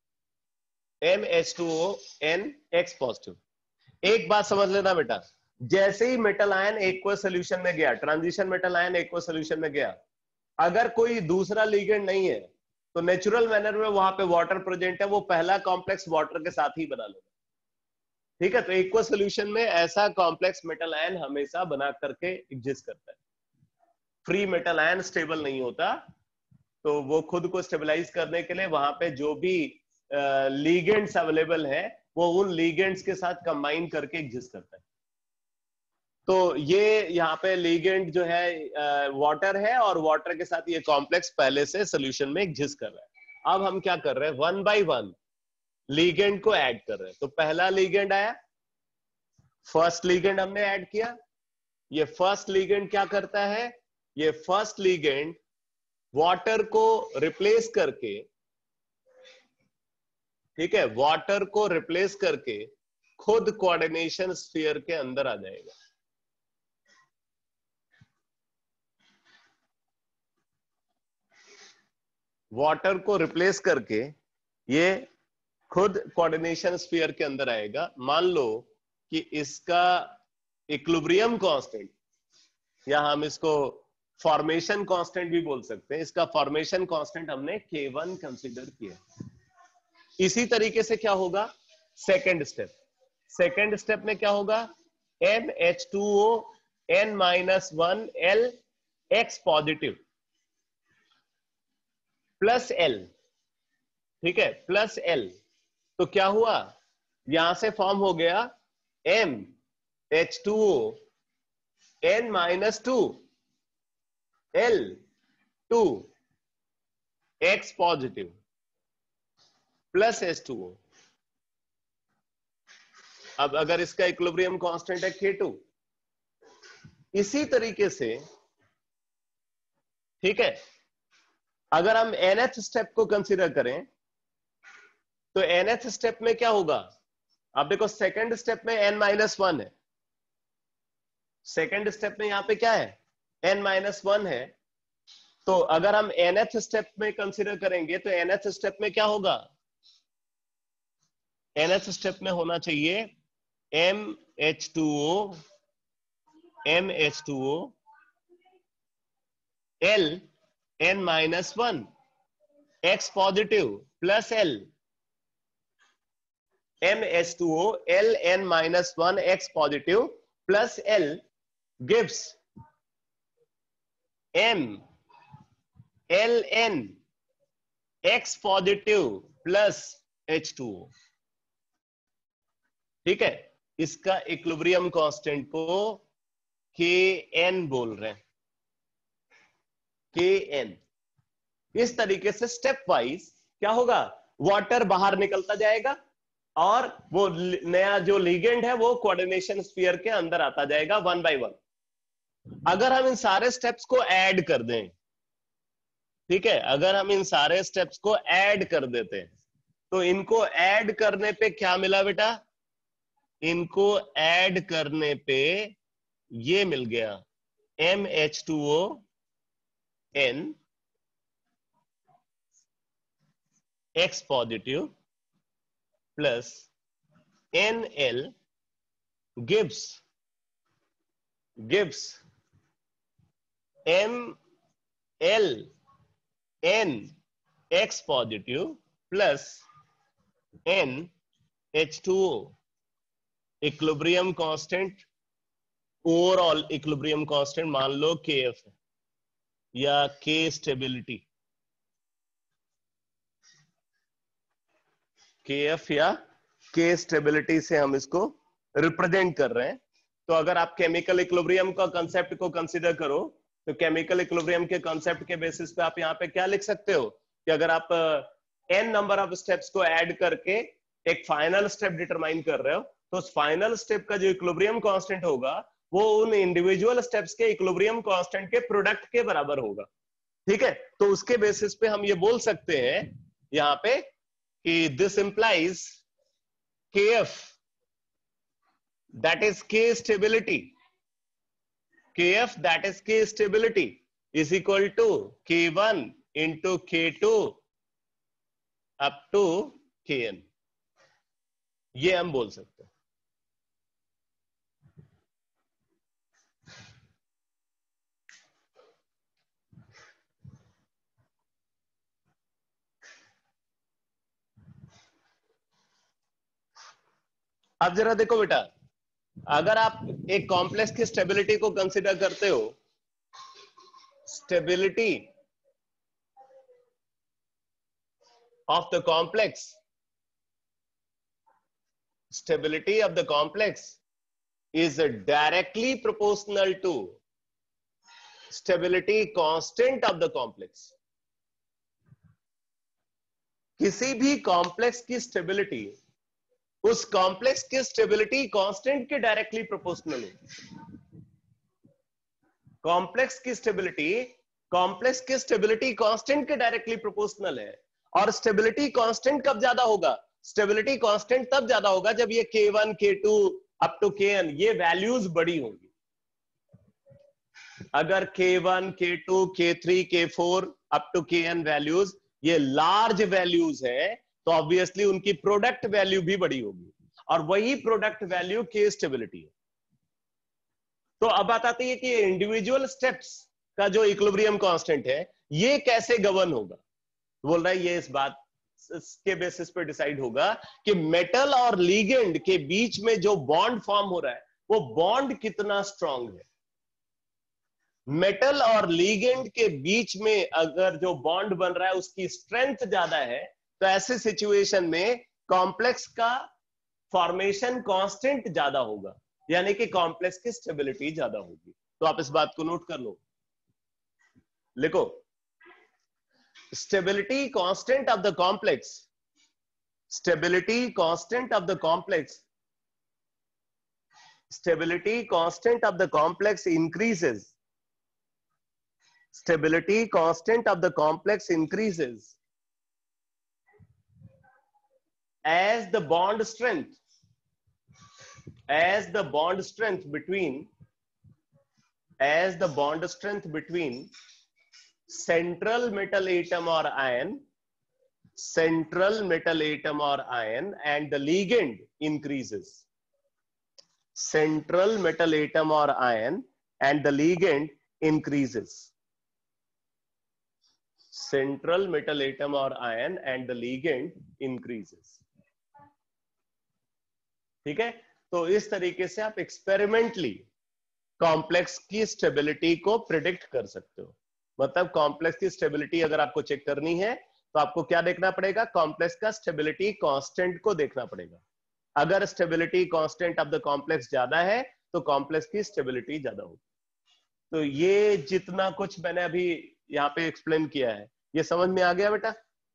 MH2ON X positive. एक बात समझ लेना बेटा, जैसे ही मेटल आयन एक्वस सोल्यूशन में गया, transition metal ion aqueous solution में गया, अगर कोई दूसरा लिगेंड नहीं है तो नेचुरल मैनर में वहां पे वाटर प्रेजेंट है, वो पहला कॉम्प्लेक्स वाटर के साथ ही बना लेगा। ठीक है, तो एक्वस सोल्यूशन में ऐसा कॉम्प्लेक्स मेटल आयन हमेशा बना करके एग्जिस्ट करता है। फ्री मेटल आयन स्टेबल नहीं होता, तो वो खुद को स्टेबलाइज करने के लिए वहां पे जो भी लीगेंड्स अवेलेबल है वो उन लीगेंड्स के साथ कंबाइन करके एग्जिस्ट करता है। तो ये यहाँ पे लीगेंड जो है वाटर है, और वाटर के साथ ये कॉम्प्लेक्स पहले से सोल्यूशन में एग्जिस्ट कर रहा है। अब हम क्या कर रहे हैं, वन बाय वन लीगेंड को ऐड कर रहे हैं। तो पहला लीगेंड आया, फर्स्ट लीगेंड हमने ऐड किया। ये फर्स्ट लीगेंड क्या करता है, ये फर्स्ट लीगेंड वाटर को रिप्लेस करके, ठीक है, वाटर को रिप्लेस करके खुद कोऑर्डिनेशन स्फीयर के अंदर आ जाएगा। वाटर को रिप्लेस करके ये खुद कोऑर्डिनेशन स्फीयर के अंदर आएगा। मान लो कि इसका इक्विलिब्रियम कांस्टेंट, या हम इसको फॉर्मेशन कांस्टेंट भी बोल सकते हैं, इसका फॉर्मेशन कांस्टेंट हमने K1 कंसीडर किया। इसी तरीके से क्या होगा सेकंड स्टेप, सेकंड स्टेप में क्या होगा, MH2ON-1 L X positive plus L, ठीक है, प्लस L। तो क्या हुआ, यहां से फॉर्म हो गया MH2ON-2 L2 X positive plus H2O। अब अगर इसका इक्विलिब्रियम कांस्टेंट है K2, इसी तरीके से, ठीक है, अगर हम nth स्टेप को कंसीडर करें तो nth स्टेप में क्या होगा, आप देखो सेकंड स्टेप में n-1 है, सेकंड स्टेप में यहां पे क्या है, n-1 है। तो अगर हम nth स्टेप में कंसीडर करेंगे तो nth स्टेप में क्या होगा, nth स्टेप में होना चाहिए MH2O L n-1 X positive plus L, MH2O L n-1 X positive plus L gives M Ln X positive plus H2O। ठीक है, इसका इक्विलिब्रियम कांस्टेंट को Kn बोल रहे हैं, Kn। इस तरीके से स्टेप वाइज क्या होगा, वाटर बाहर निकलता जाएगा और वो नया जो लिगेंड है वो कोऑर्डिनेशन स्फीयर के अंदर आता जाएगा वन बाय वन। अगर हम इन सारे स्टेप्स को ऐड कर दें, ठीक है, अगर हम इन सारे स्टेप्स को ऐड कर देते हैं तो इनको ऐड करने पे क्या मिला बेटा, इनको ऐड करने पे ये मिल गया MH2ON X positive plus NL gives MLn X positive plus NH2O। Equilibrium constant, overall equilibrium constant मान लो KF है या K स्टेबिलिटी, KF या K स्टेबिलिटी से हम इसको रिप्रेजेंट कर रहे हैं। तो अगर आप केमिकल इक्विलिब्रियम का कंसेप्ट को कंसीडर करो तो केमिकल इक्विलिब्रियम के कंसेप्ट के बेसिस पे आप यहाँ पे क्या लिख सकते हो कि अगर आप n नंबर ऑफ स्टेप्स को ऐड करके एक फाइनल स्टेप डिटरमाइन कर रहे हो तो उस फाइनल स्टेप का जो इक्विलिब्रियम कांस्टेंट होगा वो उन इंडिविजुअल स्टेप्स के इक्विलिब्रियम कांस्टेंट के प्रोडक्ट के बराबर होगा। ठीक है, तो उसके बेसिस पे हम ये बोल सकते हैं यहाँ पे कि this implies KF that is K stability, KF that is K stability is equal to K1 into K2 up to Kn, ये हम बोल सकते हैं। अब जरा देखो बेटा, अगर आप एक कॉम्प्लेक्स की स्टेबिलिटी को कंसीडर करते हो, stability of the complex, stability of the complex is directly proportional to stability constant of the complex. किसी भी कॉम्प्लेक्स की स्टेबिलिटी उस कॉम्प्लेक्स की स्टेबिलिटी कांस्टेंट के डायरेक्टली प्रोपोर्शनल है। कॉम्प्लेक्स की स्टेबिलिटी कांस्टेंट के डायरेक्टली प्रोपोर्शनल है। और स्टेबिलिटी कांस्टेंट कब ज्यादा होगा? स्टेबिलिटी कांस्टेंट तब ज्यादा होगा जब ये K1 K2 up to Kn ये वैल्यूज बड़ी होंगी। अगर K1 K2 K3 K4 up to Kn values ये लार्ज वैल्यूज है, तो ऑब्वियसली उनकी प्रोडक्ट वैल्यू भी बड़ी होगी, और वही प्रोडक्ट वैल्यू K स्टेबिलिटी है। तो अब बात आती है कि इंडिविजुअल स्टेप्स का जो इक्विलिब्रियम कांस्टेंट है ये कैसे गवर्न होगा। बोल रहा है ये इस बात के बेसिस पे डिसाइड होगा कि मेटल और लीगेंड के बीच में जो बॉन्ड फॉर्म हो रहा है वो बॉन्ड कितना स्ट्रांग है। मेटल और लीगेंड के बीच में अगर जो बॉन्ड बन रहा है उसकी स्ट्रेंथ ज्यादा है, तो ऐसे सिचुएशन में कॉम्प्लेक्स का फॉर्मेशन कांस्टेंट ज्यादा होगा, यानी कि कॉम्प्लेक्स की स्टेबिलिटी ज्यादा होगी। तो आप इस बात को नोट कर लो, लिखो stability constant of the complex, stability constant of the complex, stability constant of the complex increases, stability constant of the complex increases as the bond strength between central metal atom or ion and the ligand increases. Central metal atom or ion and the ligand increases. Central metal atom or ion and the ligand increases. ठीक है, तो इस तरीके से आप experimentally complex की stability को predict कर सकते हो। मतलब कॉम्प्लेक्स की स्टेबिलिटी अगर आपको चेक करनी है तो आपको क्या देखना पड़ेगा? कॉम्प्लेक्स का स्टेबिलिटी कांस्टेंट को देखना पड़ेगा। अगर stability constant of the complex ज्यादा है तो कॉम्प्लेक्स की स्टेबिलिटी ज्यादा होगी। तो ये जितना कुछ मैंने अभी यहाँ पे एक्सप्लेन किया है ये समझ में आ गया बेटा?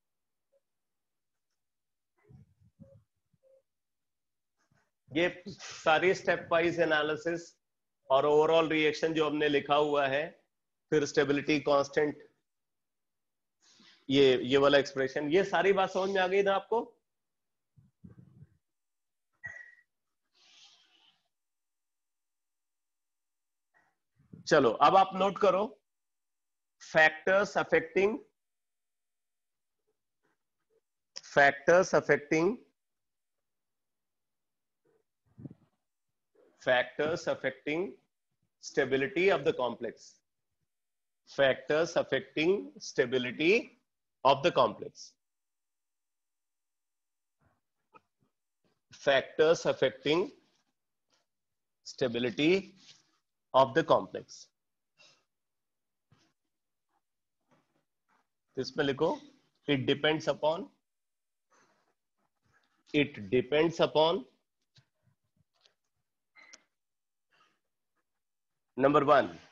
ये सारी स्टेप वाइज एनालिसिस और ओवरऑल रिएक्शन जो हमने लिखा हुआ है, फिर स्टेबिलिटी कांस्टेंट, ये वाला एक्सप्रेशन, ये सारी बात समझ में आ गई ना आपको? चलो अब आप नोट करो factors affecting stability of the complex. Factors affecting stability of the complex. Factors affecting stability of the complex. तो इसमें लिखो it depends upon number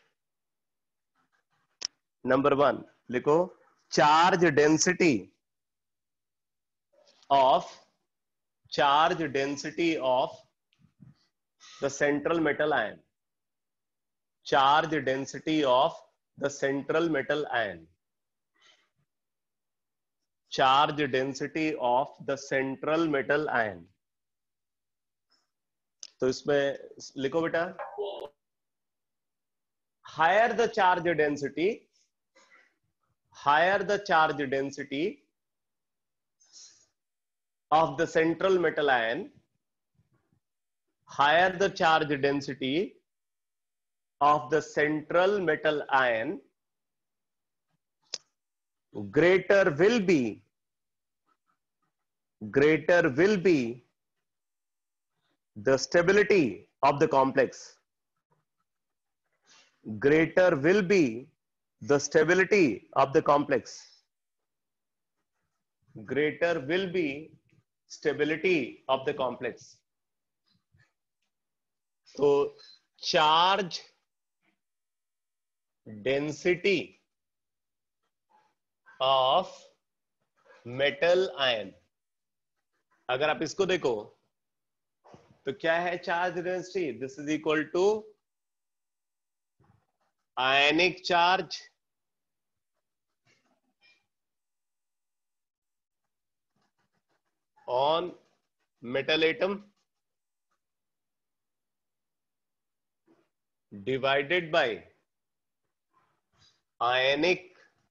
one लिखो charge density of the central metal ion. Charge density of the central metal ion. Charge density of the central metal ion. तो इसमें लिखो बेटा higher the charge density, higher the charge density of the central metal ion, higher the charge density of the central metal ion, greater will be the stability of the complex. Greater will be the stability of the complex. Greater will be stability of the complex. So charge density of metal ion, अगर आप इसको देखो तो क्या है charge density? This is equal to ionic charge on metal atom divided by ionic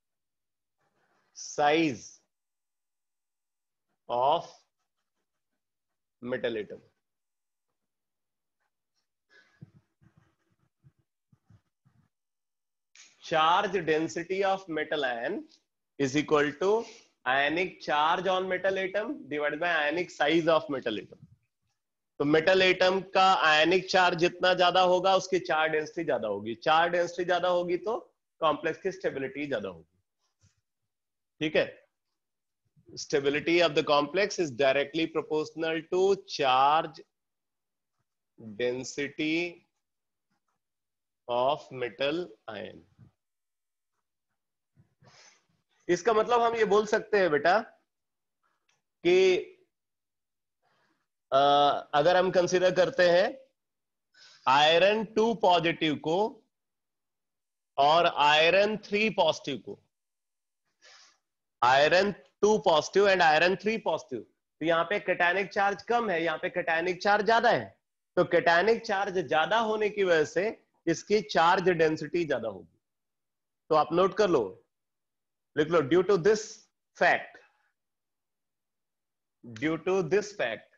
size of metal atom. Charge density of metal ion is equal to ionic charge on metal atom divided by ionic size of metal atom. तो metal atom का ionic charge जितना ज्यादा होगा उसकी charge density ज्यादा होगी. Charge density ज्यादा होगी तो कॉम्प्लेक्स की स्टेबिलिटी ज्यादा होगी. ठीक है. Stability of the complex is directly proportional to charge density of metal ion. इसका मतलब हम ये बोल सकते हैं बेटा कि अगर हम कंसीडर करते हैं आयरन 2 पॉजिटिव को और आयरन 3 पॉजिटिव को, iron 2 positive and iron 3 positive, तो यहाँ पे कैटायनिक चार्ज कम है, यहाँ पे कैटायनिक चार्ज ज्यादा है. तो कैटायनिक चार्ज ज्यादा होने की वजह से इसकी चार्ज डेंसिटी ज्यादा होगी. तो आप नोट कर लो, लिख लो, due to this fact, due to this fact,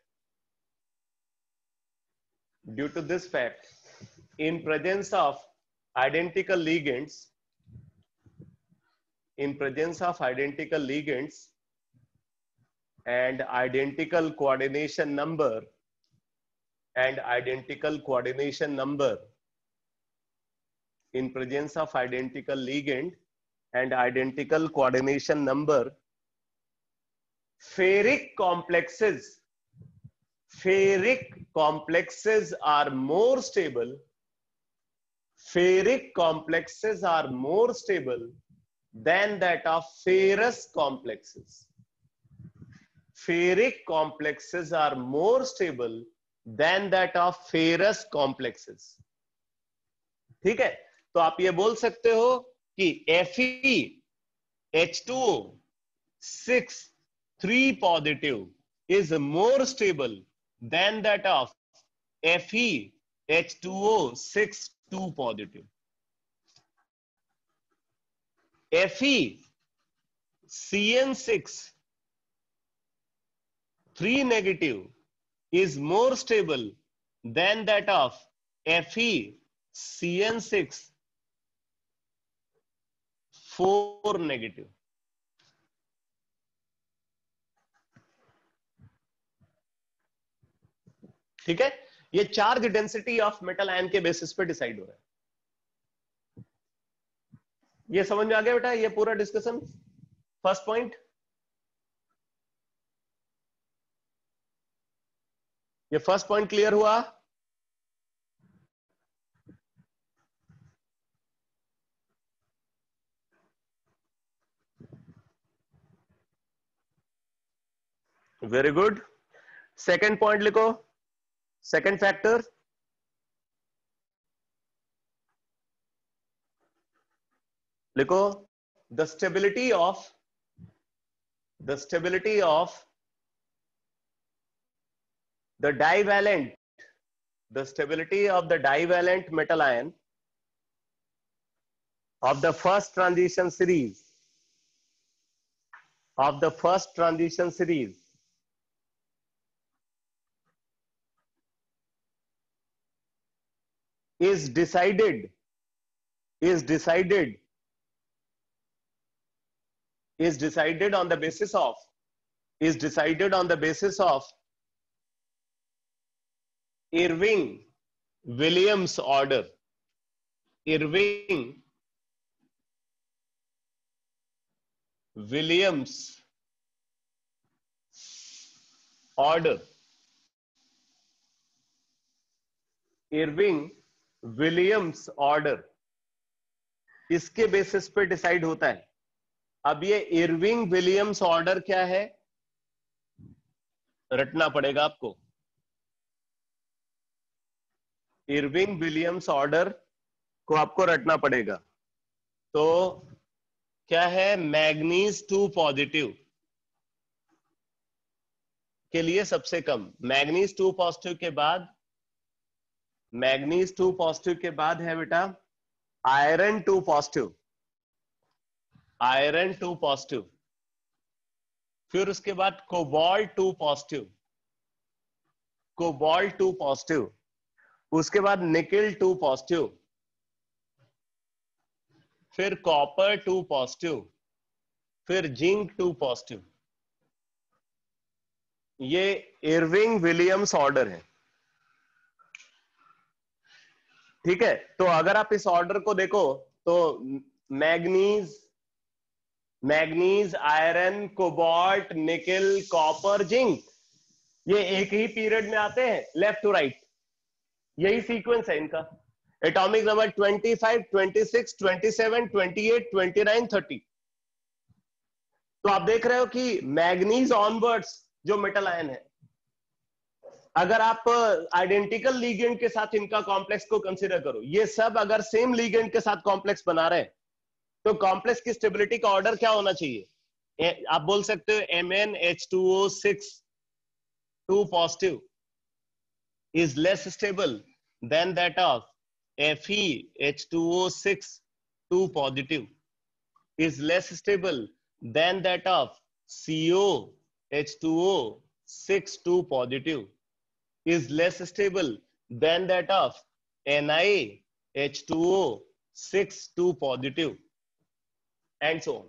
due to this fact, in presence of identical ligands, in presence of identical ligands and identical coordination number and identical coordination number, in presence of identical ligand and identical coordination number, ferric complexes are more stable. Ferric complexes are more stable than that of ferrous complexes. Ferric complexes are more stable than that of ferrous complexes. ठीक है. तो आप ये बोल सकते हो कि FeH2O 6,3 positive is more stable than that of FeH2O 6,2 positive. FeCN6 3 negative is more stable than that of FeCN6 4 negative. ठीक है. ये charge density of metal ion के बेसिस पे डिसाइड हो रहा है. ये समझ में आ गया बेटा, ये पूरा डिस्कशन. फर्स्ट पॉइंट, ये फर्स्ट पॉइंट क्लियर हुआ. Very good. सेकंड पॉइंट लिखो, सेकंड फैक्टर, लिखो, the stability of the stability of the divalent metal ion of the first transition series of the first transition series is decided on the basis of Irving Williams order. Irving Williams order. Irving Williams order इसके basis पे decide होता है. अब ये Irving Williams order क्या है, रटना पड़ेगा आपको. इरविंग विलियम्स ऑर्डर को आपको रटना पड़ेगा. तो क्या है, मैग्नीज 2 पॉजिटिव के लिए सबसे कम. मैग्नीज 2 पॉजिटिव के बाद है बेटा आयरन 2 पॉजिटिव. फिर उसके बाद कोबाल्ट 2 पॉजिटिव. उसके बाद निकेल 2 पॉजिटिव. फिर कॉपर 2 पॉजिटिव. फिर जिंक 2 पॉजिटिव. ये इरविंग विलियम्स ऑर्डर है. ठीक है. तो अगर आप इस ऑर्डर को देखो तो manganese, iron, cobalt, nickel, copper, zinc, ये एक ही पीरियड में आते हैं, लेफ्ट टू राइट. यही सीक्वेंस है इनका. Atomic number 25, 26, 27, 28, 29, 30. तो आप देख रहे हो कि मैग्नीज ऑनवर्ड्स जो मेटल आयन है, अगर आप आइडेंटिकल लीगेंड के साथ इनका कॉम्प्लेक्स को कंसीडर करो, ये सब अगर सेम लीगेंड के साथ कॉम्प्लेक्स बना रहे हैं, तो कॉम्प्लेक्स की स्टेबिलिटी का ऑर्डर क्या होना चाहिए? आप बोल सकते हो MnH2O6 2 positive is less stable than that of FeH2O6 2 positive, is less stable than that of COH2O6 2 positive, is less stable than that of NiH2O6 2 positive, and so on.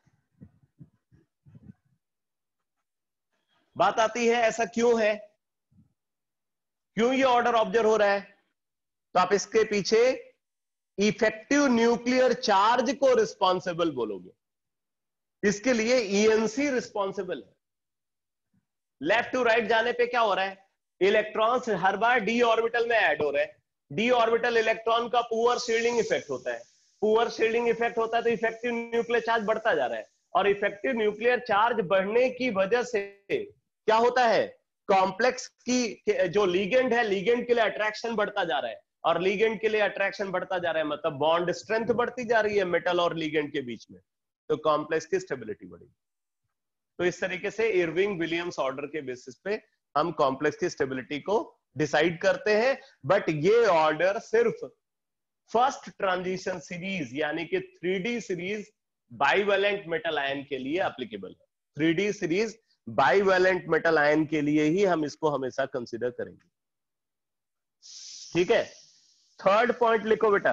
बात आती है ऐसा क्यों है, क्यों ये ऑर्डर ऑब्जर्व हो रहा है? तो आप इसके पीछे इफेक्टिव न्यूक्लियर चार्ज को रिस्पॉन्सिबल बोलोगे. इसके लिए ईएनसी रिस्पॉन्सिबल है. लेफ्ट टू राइट जाने पे क्या हो रहा है, इलेक्ट्रॉन्स हर बार डी ऑर्बिटल में ऐड हो रहे हैं. डी ऑर्बिटल इलेक्ट्रॉन का पुअर शील्डिंग इफेक्ट होता है. पुअर शील्डिंग इफेक्ट होता है तो इफेक्टिव न्यूक्लियर चार्ज बढ़ता जा रहा है. और इफेक्टिव न्यूक्लियर चार्ज बढ़ने की वजह से क्या होता है, कॉम्प्लेक्स की जो लीगेंड है, लीगेंड के लिए अट्रैक्शन बढ़ता जा रहा है. और लीगेंड के लिए अट्रैक्शन बढ़ता जा रहा है मतलब बॉन्ड स्ट्रेंथ बढ़ती जा रही है मेटल और लीगेंड के बीच में, तो कॉम्प्लेक्स की स्टेबिलिटी बढ़ेगी. तो इस तरीके से इरविंग विलियम्स ऑर्डर के बेसिस पे हम कॉम्प्लेक्स की स्टेबिलिटी को डिसाइड करते हैं. बट ये ऑर्डर सिर्फ फर्स्ट ट्रांजिशन सीरीज यानी कि 3D series bivalent metal ion के लिए एप्लीकेबल है. 3D series bivalent metal ion के लिए ही हम इसको हमेशा कंसीडर करेंगे. ठीक है. थर्ड पॉइंट लिखो बेटा.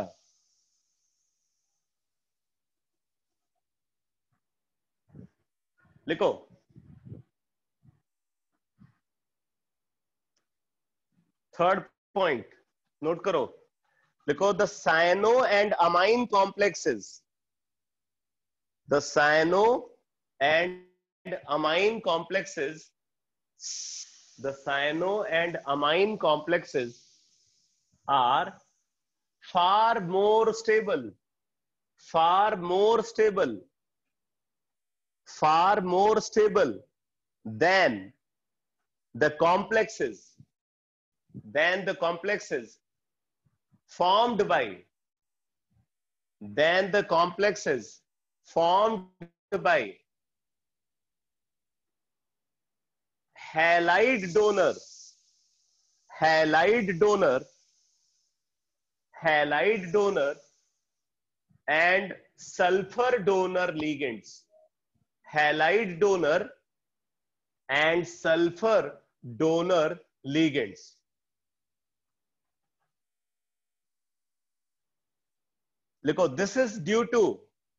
लिखो थर्ड पॉइंट, नोट करो. लिखो the cyano and amine complexes. The cyano and amine complexes. The cyano and amine complexes are far more stable than the complexes formed by halide donor and sulfur donor ligands. halide donor and sulfur donor ligands. लिखो, this is due to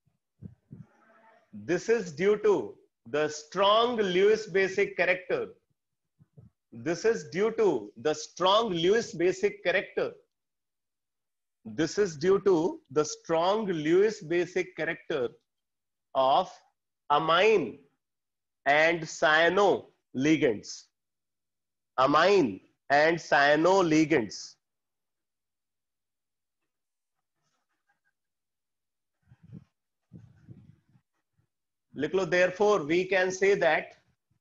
the strong Lewis basic character. This is due to the strong Lewis basic character. This is due to the strong Lewis basic character of amine and cyano ligands. Amine and cyano ligands. लिख लो, therefore we can say that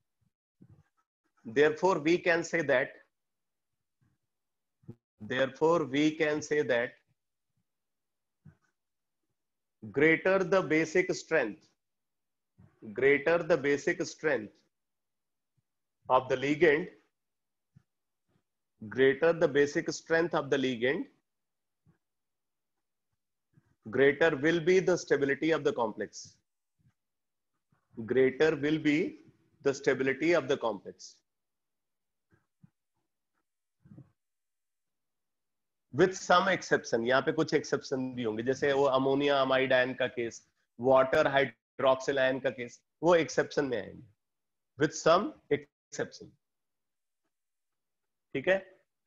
greater the basic strength of the ligand, greater will be the stability of the complex. Greater will be the stability of the complex. With some exception, यहाँ पे कुछ exception भी होंगे, जैसे वो ammonia amide ion का case, water hydroxyl ion का case, वो exception में आएंगे. With some exception. ठीक है.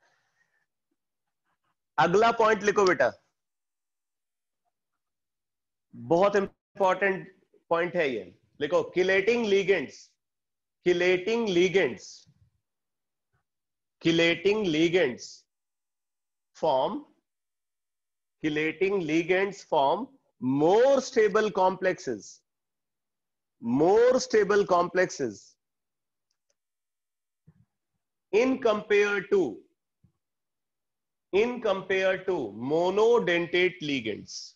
अगला पॉइंट लिखो बेटा, बहुत इंपॉर्टेंट पॉइंट है ये. लिखो, chelating ligands form more stable complexes in compared to monodentate ligands.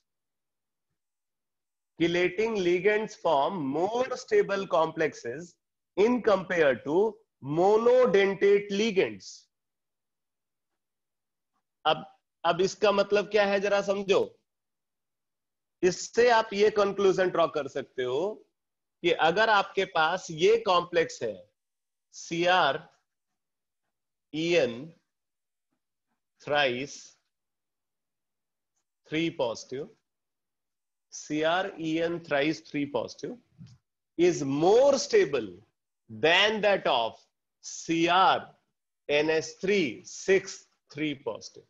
Chelating ligands form more stable complexes in compared to monodentate ligands. अब इसका मतलब क्या है जरा समझो. इससे आप ये कंक्लूजन ड्रॉ कर सकते हो कि अगर आपके पास ये कॉम्प्लेक्स है CrEn thrice 3 positive, CrEn thrice 3 positive is more stable than that of CrNH3 6 3 positive.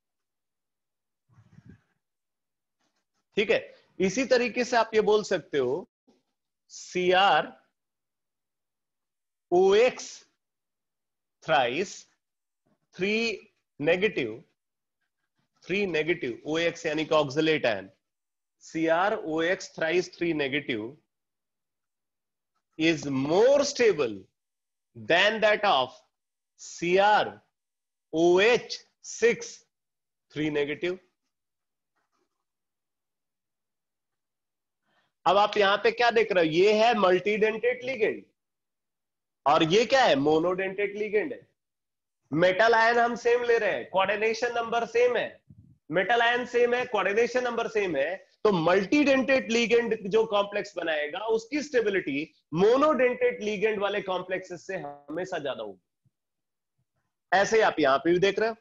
ठीक है. इसी तरीके से आप ये बोल सकते हो CrOX thrice 3 negative OX यानी कि oxalate ion, CrOX thrice 3 negative is more stable than that of CrOH 6 3 negative. अब आप यहां पे क्या देख रहे हो, ये है मल्टीडेंटेट लिगेंड और ये क्या है, मोनोडेंटेट लिगेंड है. मेटल आयन हम सेम ले रहे हैं, कोऑर्डिनेशन नंबर सेम है, मेटल आयन सेम है, कोऑर्डिनेशन नंबर सेम है, तो मल्टीडेंटेट लिगेंड जो कॉम्प्लेक्स बनाएगा उसकी स्टेबिलिटी मोनोडेंटेट लिगेंड वाले कॉम्प्लेक्सेस से हमेशा ज्यादा होगी. ऐसे ही आप यहां पे भी देख रहे हो.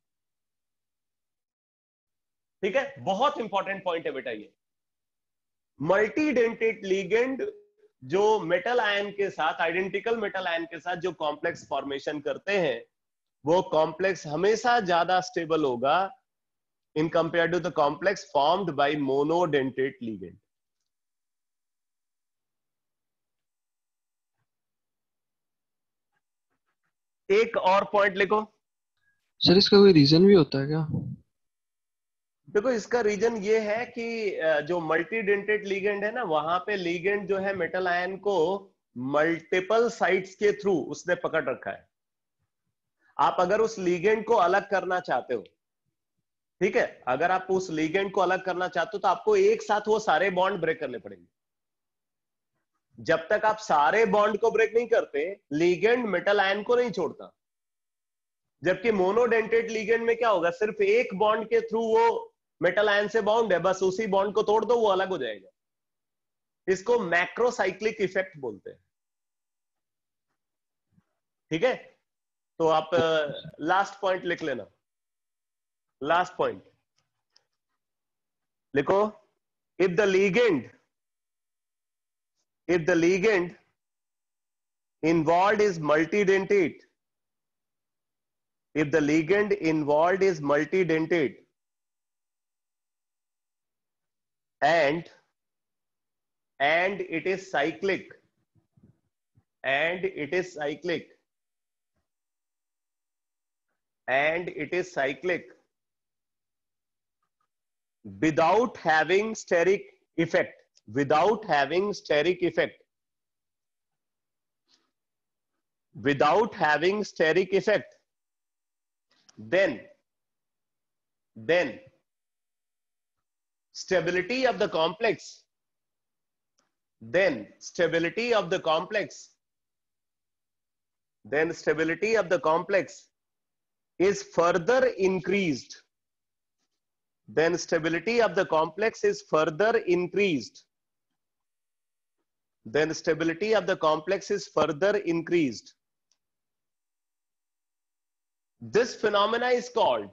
ठीक है, बहुत इंपॉर्टेंट पॉइंट है बेटा ये. मल्टीडेंटेट लिगेंड जो मेटल आयन के साथ, आइडेंटिकल मेटल आयन के साथ जो कॉम्प्लेक्स फॉर्मेशन करते हैं, वो कॉम्प्लेक्स हमेशा ज्यादा स्टेबल होगा in compare to the complex formed by monodentate ligand. एक और पॉइंट लिखो. सर इसका कोई रीजन भी होता है क्या? देखो, इसका रीजन ये है कि जो मल्टीडेंटेट लिगेंड है ना, वहां पे लिगेंड जो है मेटल आयन को मल्टीपल साइट्स के थ्रू उसने पकड़ रखा है. आप अगर उस लिगेंड को अलग करना चाहते हो, ठीक है, अगर आप उस लिगेंड को अलग करना चाहते हो तो आपको एक साथ वो सारे बॉन्ड ब्रेक करने पड़ेंगे. जब तक आप सारे बॉन्ड को ब्रेक नहीं करते, लिगेंड मेटल आयन को नहीं छोड़ता. जबकि मोनोडेंटेट लिगेंड में क्या होगा, सिर्फ एक बॉन्ड के थ्रू वो मेटल आयन से बॉन्ड है, बस उसी बॉन्ड को तोड़ दो, वो अलग हो जाएगा. इसको मैक्रोसाइक्लिक इफेक्ट बोलते हैं। ठीक है, तो आप लास्ट पॉइंट लिख लेना। लास्ट पॉइंट लिखो, if the ligand involved is multidentate, if the ligand involved is multidentate and it is cyclic, without having steric effect, then stability of the complex is further increased. This phenomena is called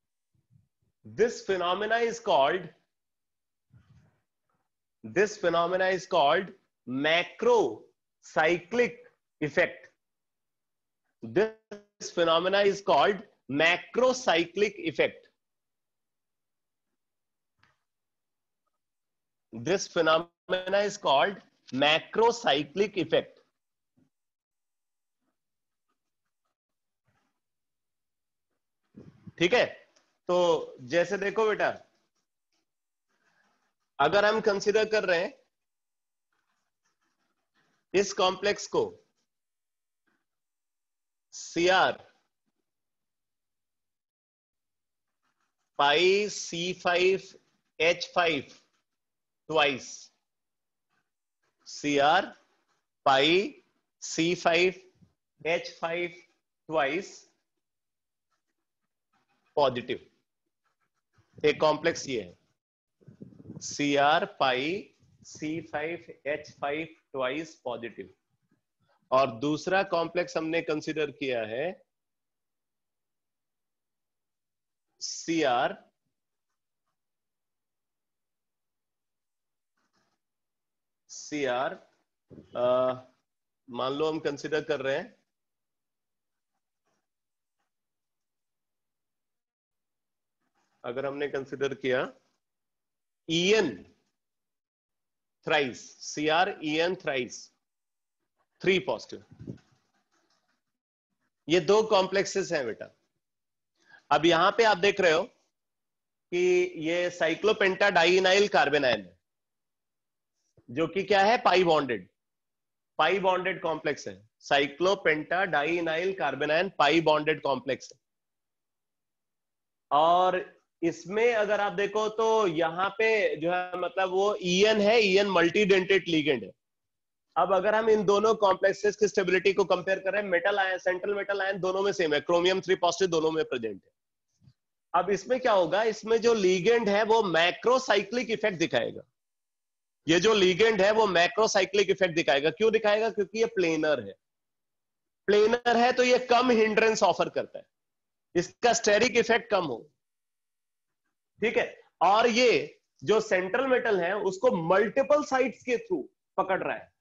macrocyclic effect. This phenomena is called macrocyclic effect. This phenomena is called macrocyclic effect. ठीक है, तो जैसे देखो बेटा, अगर हम consider कर रहे हैं इस कॉम्प्लेक्स को Cr pi C5H5 twice, Cr pi C5H5 twice positive, एक कॉम्प्लेक्स ये है Cr pi C5H5 twice positive, और दूसरा कॉम्प्लेक्स हमने कंसीडर किया है Cr मान लो हम कंसीडर कर रहे हैं अगर हमने कंसीडर किया En thrice, Cr En thrice 3 positive, ये दो कॉम्प्लेक्सेस हैं बेटा। अब यहां पे आप देख रहे हो कि ये साइक्लोपेंटा डाइइनाइल कार्बन आयन है, जो कि क्या है, पाई बॉन्डेड कॉम्प्लेक्स है। Cyclopentadienyl carbon ion pi bonded complex है, और इसमें अगर आप देखो तो यहां पे जो है मतलब वो En है, En मल्टीडेंटेट लिगेंड है। अब अगर हम इन दोनों कॉम्प्लेक्सेस की स्टेबिलिटी को कंपेयर करें, metal ion, central metal ion दोनों में सेम है, क्रोमियम 3 पॉजिटिव दोनों में प्रेजेंट है। अब इसमें क्या होगा, इसमें जो लिगेंड है वो मैक्रोसाइक्लिक इफेक्ट दिखाएगा। ये जो लिगेंड है वो मैक्रोसाइक्लिक इफेक्ट दिखाएगा। क्यों दिखाएगा? क्योंकि ये प्लेनर है तो ये कम हिंड्रेंस ऑफर करता है, इसका स्टेरिक इफेक्ट कम हो। ठीक है, और ये जो सेंट्रल मेटल है उसको मल्टीपल साइट्स के थ्रू पकड़ रहा है,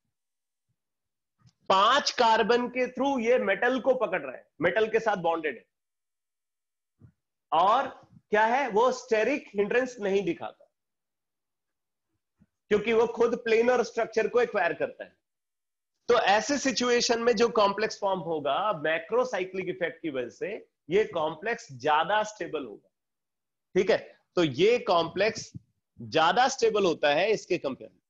5 कार्बन के थ्रू ये मेटल को पकड़ रहा है, मेटल के साथ बॉन्डेड है, और क्या है, वो स्टेरिक हिंड्रेंस नहीं दिखाता क्योंकि वो खुद प्लेनर स्ट्रक्चर को एक्वायर करता है। तो ऐसे सिचुएशन में जो कॉम्प्लेक्स फॉर्म होगा मैक्रोसाइक्लिक इफेक्ट की वजह से, ये कॉम्प्लेक्स ज्यादा स्टेबल होगा। ठीक है, तो ये कॉम्प्लेक्स ज्यादा स्टेबल होता है इसके कंपेयर में,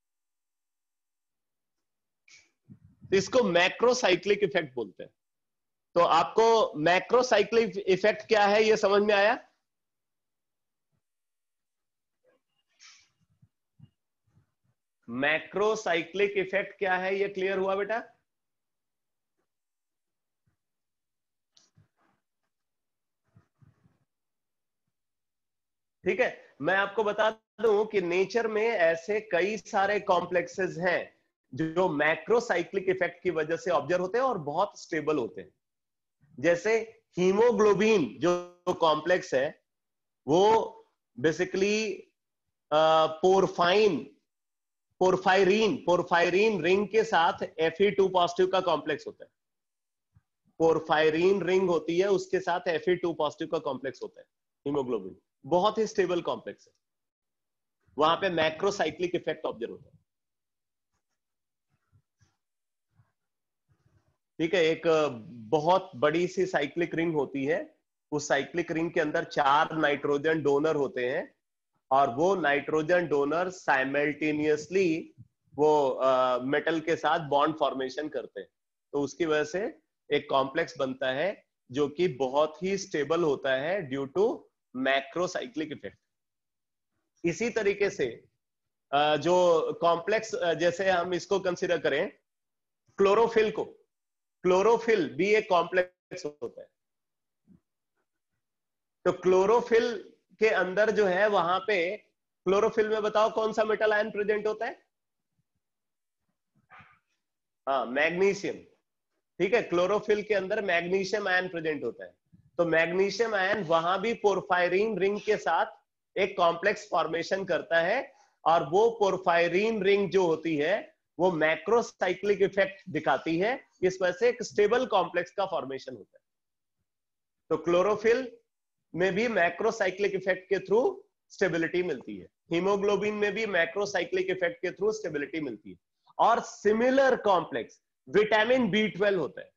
तो इसको मैक्रोसाइक्लिक इफेक्ट बोलते हैं। तो आपको मैक्रोसाइक्लिक इफेक्ट क्या है ये समझ में आया? मैक्रोसाइक्लिक इफेक्ट क्या है ये क्लियर हुआ बेटा? ठीक है, मैं आपको बता दूं कि नेचर में ऐसे कई सारे कॉम्प्लेक्सेस हैं जो मैक्रोसाइक्लिक इफेक्ट की वजह से ऑब्जर्व होते हैं और बहुत स्टेबल होते हैं। जैसे हीमोग्लोबिन जो कॉम्प्लेक्स है वो बेसिकली पोरफायरिन रिंग के साथ Fe2 पॉजिटिव का कॉम्प्लेक्स होता है। पोरफायरिन रिंग होती है, उसके साथ Fe2 पॉजिटिव का कॉम्प्लेक्स होता है। हीमोग्लोबिन बहुत ही स्टेबल कॉम्प्लेक्स है, वहां पे मैक्रोसाइक्लिक इफेक्ट ऑब्जर्व होता है। ठीक है, एक बहुत बड़ी सी साइक्लिक रिंग होती है, उस साइक्लिक रिंग के अंदर 4 नाइट्रोजन डोनर होते हैं और वो नाइट्रोजन डोनर साइमल्टेनियसली वो मेटल के साथ बॉन्ड फॉर्मेशन करते हैं, तो उसकी वजह से एक कॉम्प्लेक्स बनता है जो कि बहुत ही स्टेबल होता है ड्यू टू मैक्रोसाइक्लिक इफेक्ट। इसी तरीके से जो कॉम्प्लेक्स, जैसे हम इसको कंसीडर करें क्लोरोफिल को, क्लोरोफिल भी एक कॉम्प्लेक्स होता है। तो क्लोरोफिल के अंदर जो है वहां पे, क्लोरोफिल में बताओ कौन सा मेटल आयन प्रेजेंट होता है? हाँ, मैग्नीशियम। ठीक है, क्लोरोफिल के अंदर मैग्नीशियम आयन प्रेजेंट होता है। तो मैग्नीशियम आयन वहां भी पोरफायरिन रिंग के साथ एक कॉम्प्लेक्स फॉर्मेशन करता है और वो पोरफायरिन रिंग जो होती है वो मैक्रोसाइक्लिक इफेक्ट दिखाती है, इस वजह से एक स्टेबल कॉम्प्लेक्स का फॉर्मेशन होता है। तो क्लोरोफिल में भी मैक्रोसाइक्लिक इफेक्ट के थ्रू स्टेबिलिटी मिलती है, हीमोग्लोबिन में भी मैक्रोसाइक्लिक इफेक्ट के थ्रू स्टेबिलिटी मिलती है। और सिमिलर कॉम्प्लेक्स विटामिन B12 होता है,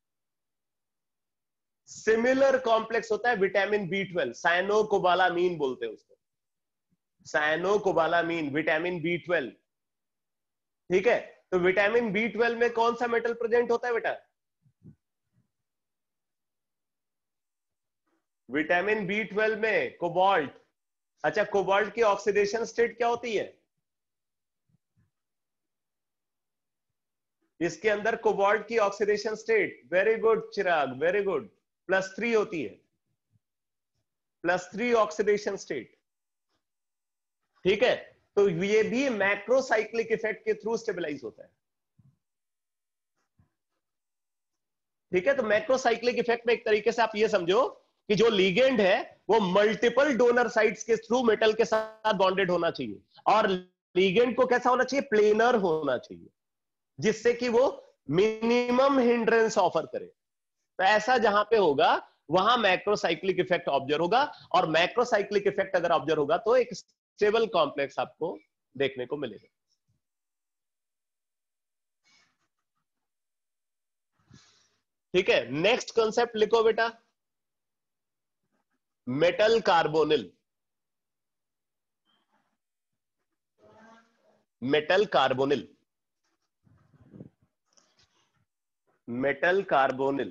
सिमिलर कॉम्प्लेक्स होता है विटामिन B12, साइनोकोबालामीन बोलते हैं उसको, साइनोकोबालामीन, विटामिन B12। ठीक है, तो विटामिन B12 में कौन सा मेटल प्रेजेंट होता है बेटा? विटामिन B12 में कोबाल्ट। अच्छा, कोबाल्ट की ऑक्सीडेशन स्टेट क्या होती है? इसके अंदर कोबाल्ट की oxidation state, very good Chirag, very good, +3 होती है, +3 ऑक्सीडेशन स्टेट। ठीक है, तो ये भी मैक्रोसाइक्लिक इफेक्ट के थ्रू स्टेबलाइज होता है। ठीक है, तो मैक्रोसाइक्लिक इफेक्ट में एक तरीके से आप ये समझो कि जो लीगेंड है वो मल्टीपल डोनर साइट्स के थ्रू मेटल के साथ बॉन्डेड होना चाहिए, और लीगेंड को कैसा होना चाहिए? प्लेनर होना चाहिए, जिससे कि वो मिनिमम हिंड्रेंस ऑफर करे। तो ऐसा जहां पे होगा वहां मैक्रोसाइक्लिक इफेक्ट ऑब्जर्व होगा, और मैक्रोसाइक्लिक इफेक्ट अगर ऑब्जर्व होगा तो एक स्टेबल कॉम्प्लेक्स आपको देखने को मिलेगा। ठीक है, नेक्स्ट कॉन्सेप्ट लिखो बेटा, metal carbonyl. Metal carbonyl, metal carbonyl.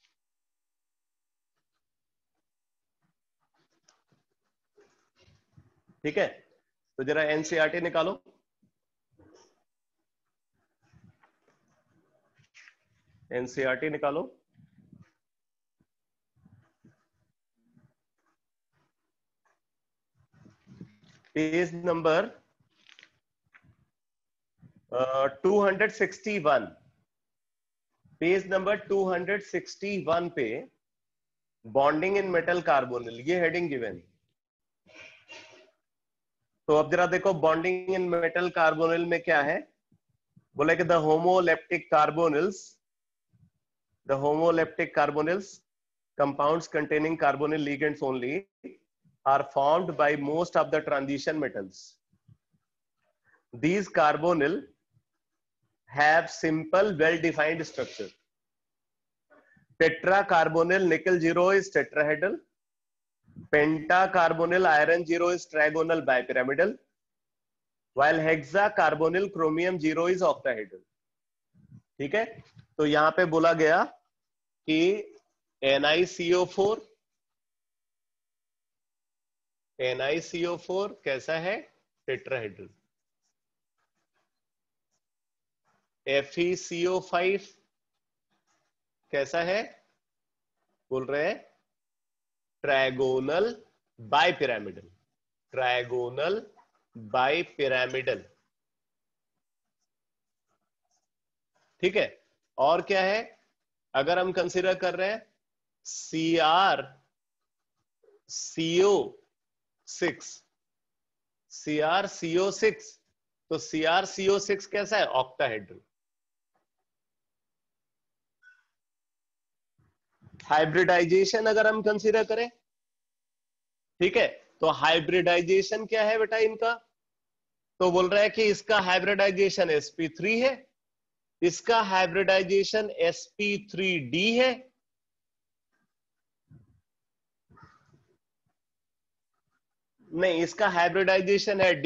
ठीक है, तो जरा एनसीईआरटी निकालो। एनसीईआरटी निकालो। पेज नंबर 261, पेज नंबर 261 पे बॉन्डिंग इन मेटल कार्बोनिल, ये हेडिंग गिवन। तो अब जरा देखो बॉन्डिंग इन मेटल कार्बोनिल में क्या है। बोला कि the homoleptic carbonyls compounds containing carbonyl ligands only are formed by most of the transition metals. These carbonyl have simple well-defined structure. Tetracarbonyl nickel 0 is tetrahedral. Pentacarbonyl iron 0 is trigonal bipyramidal. While hexacarbonyl chromium 0 is octahedral. ठीक है, तो यहां पे बोला गया कि NiCO4 कैसा है? टेट्राहेड्रल। FeCO5 कैसा है? बोल रहे हैं trigonal bipyramidal. Trigonal, bipyramidal. ठीक है, और क्या है, अगर हम कंसीडर कर रहे हैं CrCO6, CrCO6, तो CrCO6 कैसा है, ऑक्टाहेड्रल। हाइब्रिडाइजेशन अगर हम कंसीडर करें, ठीक है, तो हाइब्रिडाइजेशन क्या है बेटा इनका, तो बोल रहा है कि इसका हाइब्रिडाइजेशन sp3 है, इसका हाइब्रिडाइजेशन sp3d है, नहीं इसका हाइब्रिडाइजेशन है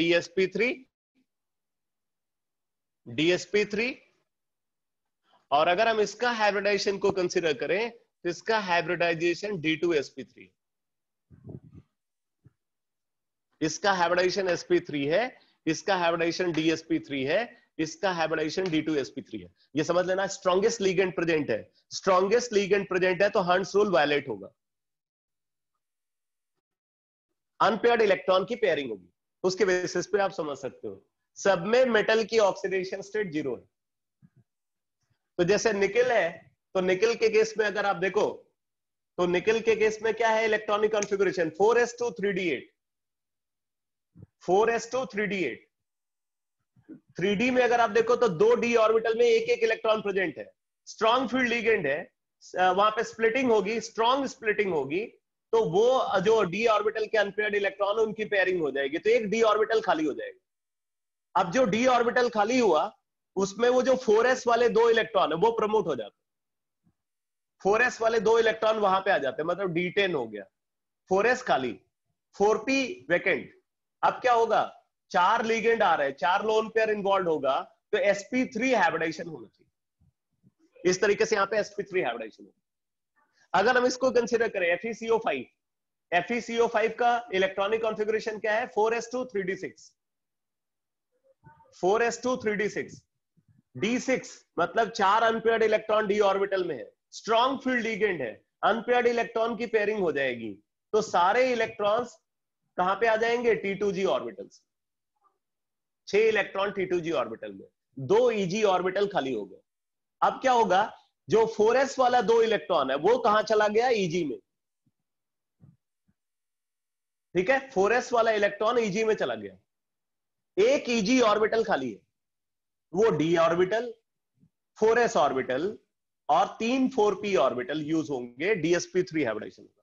DsP3, और अगर हम इसका हाइब्रिडाइजेशन को कंसीडर करें तो इसका हाइब्रिडाइजेशन D2sp3, इसका हाइब्रिडाइजेशन sp3 है, इसका हाइब्रिडाइजेशन DsP3 है, इसका हाइब्रिडाइजेशन D2sp3 है। ये समझ लेना, स्ट्रॉन्गेस्ट लीगेंड प्रेजेंट है, स्ट्रॉन्गेस्ट लीगेंड प्रेजेंट है तो हंट्स रूल वायलेट होगा, अनपेयर्ड इलेक्ट्रॉन की पेयरिंग होगी, उसके बेसिस पे आप समझ सकते हो। सब में मेटल की ऑक्सीडेशन स्टेट 0 है। तो जैसे निकेल है, तो निकेल के केस में अगर आप देखो, तो निकेल के केस में क्या है electronic configuration 4s2 3d8, 4s2 3d8। 3d में अगर आप देखो तो 2d ऑर्बिटल में एक एक इलेक्ट्रॉन प्रेजेंट है, स्ट्रॉन्ग फील्ड लीगेंड है, वहां पे स्प्लिटिंग होगी, स्ट्रॉन्ग स्प्लिटिंग होगी, तो वो जो d ऑर्बिटल के अनपेयर्ड इलेक्ट्रॉन उनकी पेयरिंग हो जाएगी, तो एक d ऑर्बिटल खाली हो जाएगा। अब जो d ऑर्बिटल खाली हुआ उसमें वो जो 4s वाले 2 इलेक्ट्रॉन है वो प्रमोट हो जाते, 4s वाले 2 इलेक्ट्रॉन वहां पे आ जाते हैं, मतलब D10 हो गया, 4s खाली, 4p वैकेंट। अब क्या होगा, 4 लीगेंड आ रहे हैं, 4 लोन पेयर इन्वॉल्व होगा, तो sp3 हाइब्रिडाइजेशन होना चाहिए, इस तरीके से यहां पे sp3 हाइब्रिडाइजेशन होगा। अगर हम इसको कंसीडर करें FeCO5, FeCO5 का इलेक्ट्रॉनिक कॉन्फ़िगरेशन क्या है 4s2 3d6, 4s2 3d6, D6 मतलब 4 अनपेयर्ड इलेक्ट्रॉन d ऑर्बिटल में है, स्ट्रॉन्ग फील्ड लीगेंड है, अनपेयर्ड इलेक्ट्रॉन की पेयरिंग हो जाएगी, तो सारे इलेक्ट्रॉन्स कहां पे आ जाएंगे T2g orbitals, 6 electron T2g orbital में, 2 Eg ऑर्बिटल खाली हो गए। अब क्या होगा, जो 4s वाला 2 इलेक्ट्रॉन है वो कहां चला गया, Eg में, ठीक है, 4s वाला इलेक्ट्रॉन Eg में चला गया, एक Eg ऑर्बिटल खाली है, वो d ऑर्बिटल, 4s ऑर्बिटल और 3 4p ऑर्बिटल यूज होंगे, DsP3 हाइब्रिडाइजेशन होगा।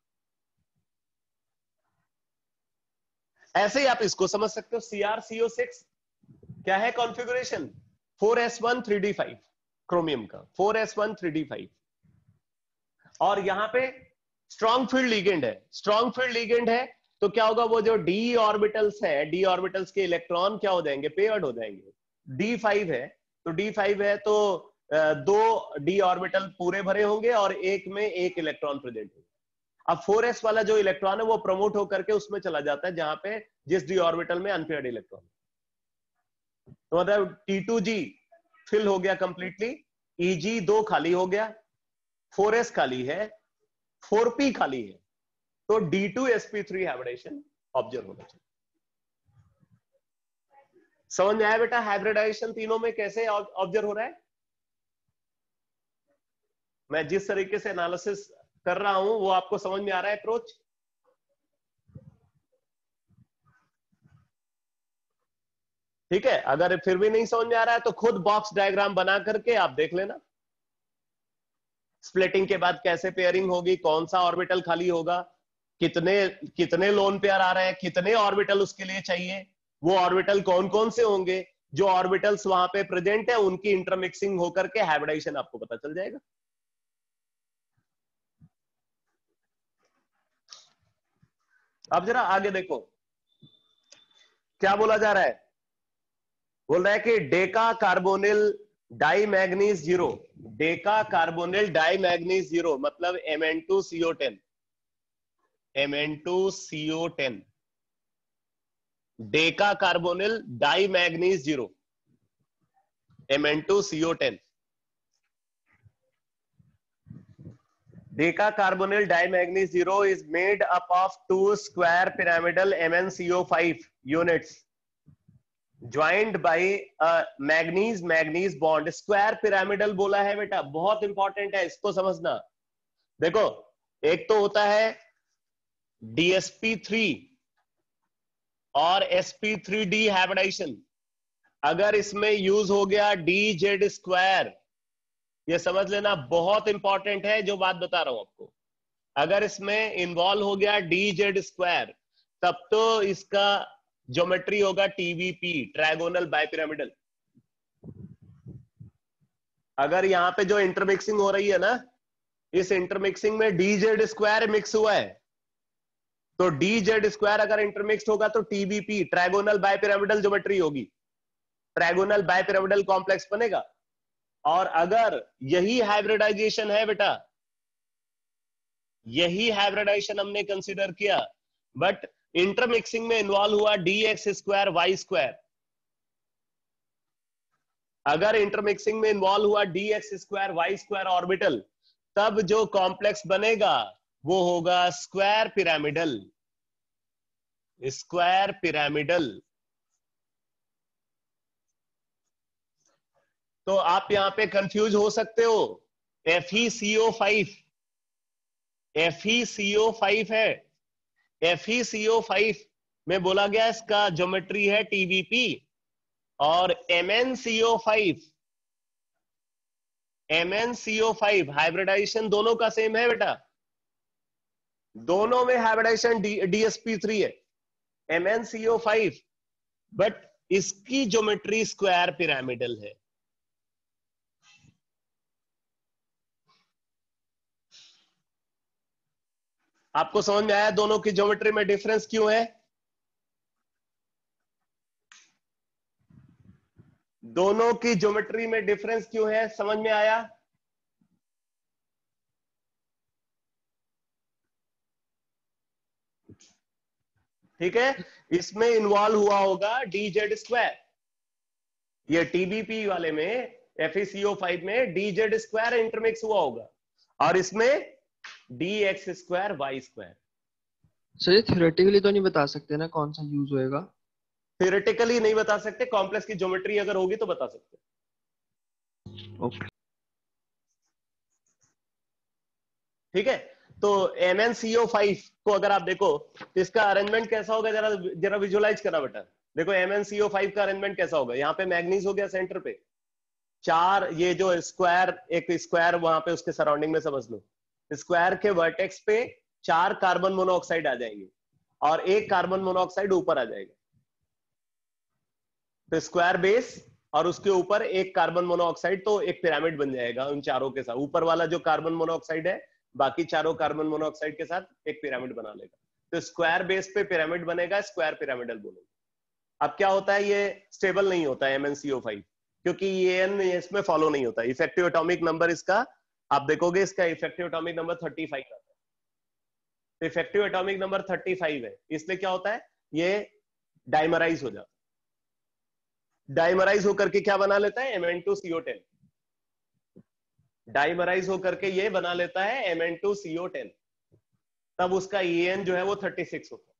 ऐसे ही आप इसको समझ सकते हो, CrCO6 क्या है कॉन्फ़िगरेशन 4s1 3d5 क्रोमियम का, 4s1 3d5, और यहां पे स्ट्रॉन्ग फील्ड लीगेंड है, स्ट्रॉन्ग फील्ड लीगेंड है तो क्या होगा, वो जो d ऑर्बिटल्स है, d ऑर्बिटल्स के इलेक्ट्रॉन क्या हो जाएंगे, पेयर्ड हो जाएंगे, d5 है तो d5 है तो 2 d ऑर्बिटल पूरे भरे होंगे और एक में एक इलेक्ट्रॉन प्रेजेंट होगा। अब 4s वाला जो इलेक्ट्रॉन है वो प्रमोट होकर के उसमें चला जाता है जहां पे जिस d ऑर्बिटल में अनपेयर्ड इलेक्ट्रॉन, तो मतलब T2g फिल हो गया कंप्लीटली, Eg2 खाली हो गया, 4s खाली है, 4p खाली है, तो D2sp3 हाइब्रिडाइजेशन ऑब्जर्व होना चाहिए। समझ में आया बेटा हाइब्रिडाइजेशन तीनों में कैसे ऑब्जर्व हो रहा है, मैं जिस तरीके से एनालिसिस कर रहा हूं वो आपको समझ में आ रहा है अप्रोच, ठीक है, अगर फिर भी नहीं समझ में आ रहा है तो खुद बॉक्स डायग्राम बना करके आप देख लेना, स्प्लिटिंग के बाद कैसे पेयरिंग होगी, कौन सा ऑर्बिटल खाली होगा, कितने कितने लोन पेयर आ रहे हैं, कितने ऑर्बिटल उसके लिए चाहिए, वो ऑर्बिटल कौन कौन से होंगे, जो ऑर्बिटल्स वहां पे प्रेजेंट है उनकी इंटरमिक्सिंग होकर के हाइब्रिडाइजेशन आपको पता चल जाएगा। अब जरा आगे देखो क्या बोला जा रहा है, बोल रहा है कि deca carbonyl di manganese 0, deca carbonyl di manganese 0 मतलब Mn2CO10, Mn2CO10, deca carbonyl di manganese 0, Mn2CO10, deca carbonyl dimanganese zero is made up of 2 square pyramidal MnCO5 units joined by manganese manganese bond. Square pyramidal बोला है बेटा, बहुत important है, इसको समझना। देखो, एक तो होता है DsP3 और sp3d हाइब्रिडाइजेशन। अगर इसमें यूज हो गया DZ स्क्वायर, ये समझ लेना, बहुत इंपॉर्टेंट है जो बात बता रहा हूं आपको। अगर इसमें इन्वॉल्व हो गया DZ स्क्वायर, तब तो इसका ज्योमेट्री होगा TBP, ट्रायगोनल बाइपिरामिडल। अगर यहां पे जो इंटरमिक्सिंग हो रही है ना, इस इंटरमिक्सिंग में DZ स्क्वायर मिक्स हुआ है, तो DZ स्क्वायर अगर इंटरमिक्स्ड होगा तो TBP, ट्रायगोनल बाइपिरामिडल ज्योमेट्री होगी, ट्रायगोनल बाइपिरामिडल कॉम्प्लेक्स बनेगा। और अगर यही हाइब्रिडाइजेशन है बेटा, यही हाइब्रिडाइजेशन हमने कंसीडर किया, बट इंटरमिक्सिंग में इन्वॉल्व हुआ DX स्क्वायर वाई स्क्वायर, अगर इंटरमिक्सिंग में इन्वॉल्व हुआ DX square y square orbital, तब जो कॉम्प्लेक्स बनेगा वो होगा स्क्वायर पिरामिडल, स्क्वायर पिरामिडल। तो आप यहां पे कंफ्यूज हो सकते हो, FeCO5, FeCO5 है, FeCO5 में बोला गया इसका ज्योमेट्री है TBP, और MnCO5 हाइब्रिडाइजेशन दोनों का सेम है बेटा, दोनों में हाइब्रिडाइजेशन DsP3 है, MnCO5, बट इसकी ज्योमेट्री स्क्वायर पिरामिडल है। आपको समझ में आया दोनों की ज्योमेट्री में डिफरेंस क्यों है? दोनों की ज्योमेट्री में डिफरेंस क्यों है, समझ में आया? ठीक है, इसमें इन्वॉल्व हुआ होगा DZ स्क्वायर, ये TBP वाले में, FeCO5 में DZ स्क्वायर इंटरमिक्स हुआ होगा, और इसमें DX square y square. Sir ये थ्योरेटिकली तो नहीं बता सकते ना कौन सा यूज होएगा? थियोरेटिकली नहीं बता सकते, कॉम्प्लेक्स की ज्योमेट्री अगर होगी तो बता सकते। ओके। ठीक है, तो MnCO5 को अगर आप देखो तो इसका अरेंजमेंट कैसा होगा, जरा जरा विजुअलाइज करा बेटा। देखो MnCO5 का अरेंजमेंट कैसा होगा, यहाँ पे मैग्नीज हो गया सेंटर पे, चार ये जो स्क्वायर, एक स्क्वायर वहां पे उसके सराउंडिंग में समझ लो, स्क्वायर के वर्टेक्स पे 4 कार्बन मोनोऑक्साइड आ जाएंगे और एक कार्बन मोनोऑक्साइड ऊपर आ जाएगा, तो स्क्वायर बेस और उसके ऊपर एक कार्बन मोनोऑक्साइड, तो एक पिरामिड बन जाएगा उन चारों के साथ। ऊपर वाला जो कार्बन मोनोऑक्साइड है बाकी चारों कार्बन मोनोऑक्साइड के साथ एक पिरामिड बना लेगा, तो स्क्वायर बेस पे पिरामिड बनेगा, स्क्वायर पिरामिडल बोलेंगे। अब क्या होता है, ये स्टेबल नहीं होता है MnCO5, क्योंकि ये n इसमें फॉलो नहीं होता। इफेक्टिव एटॉमिक नंबर इसका आप देखोगे, इसका इफेक्टिव एटॉमिक नंबर 35 आता है, तो इफेक्टिव एटॉमिक नंबर 35 है, इसलिए क्या होता है, ये डाइमराइज हो जाता है। डाइमराइज होकर के क्या बना लेता है, Mn2CO10, डाइमराइज होकर के ये बना लेता है Mn2CO10, तब उसका En जो है वो 36 होता है।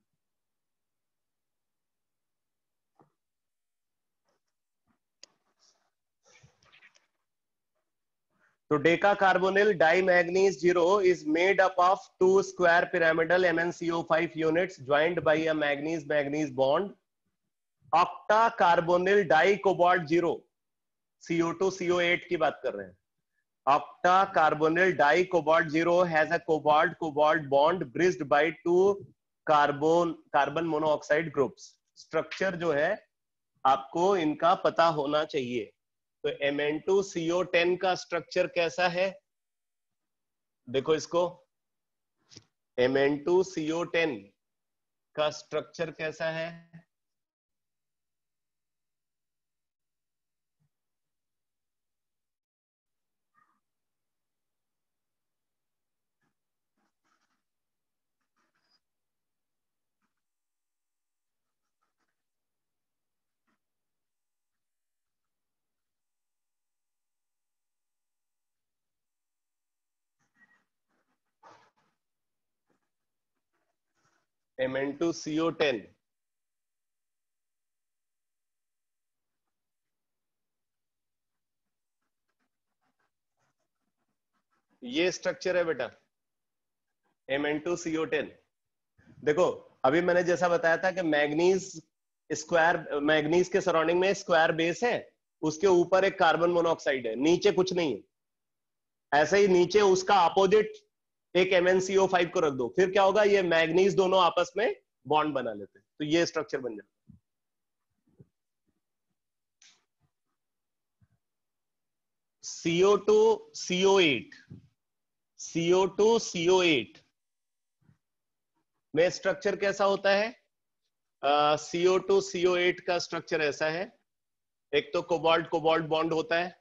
तो deca carbonyl dimanganese zero is made up of 2 square pyramidal MnCO5 units joined by a manganese manganese bond. Octa carbonyl di cobalt zero, CO2 CO8 की बात कर रहे हैं। Octa carbonyl di cobalt zero has a cobalt cobalt bond bridged by 2 carbon monoxide groups. Structure जो है आपको इनका पता होना चाहिए। तो Mn2CO10 का स्ट्रक्चर कैसा है, देखो इसको, Mn2CO10 का स्ट्रक्चर कैसा है, Mn2CO10, ये स्ट्रक्चर है बेटा Mn2CO10। देखो अभी मैंने जैसा बताया था कि मैग्नीज के सराउंडिंग में स्क्वायर बेस है, उसके ऊपर एक कार्बन मोनोऑक्साइड है, नीचे कुछ नहीं है। ऐसे ही नीचे उसका अपोजिट एक MnCO5 को रख दो, फिर क्या होगा, ये मैग्नीज दोनों आपस में बॉन्ड बना लेते हैं, तो ये स्ट्रक्चर बन जाता है। CO2CO8 में स्ट्रक्चर कैसा होता है? CO2CO8 का स्ट्रक्चर ऐसा है, एक तो कोबाल्ट कोबाल्ट बॉन्ड होता है,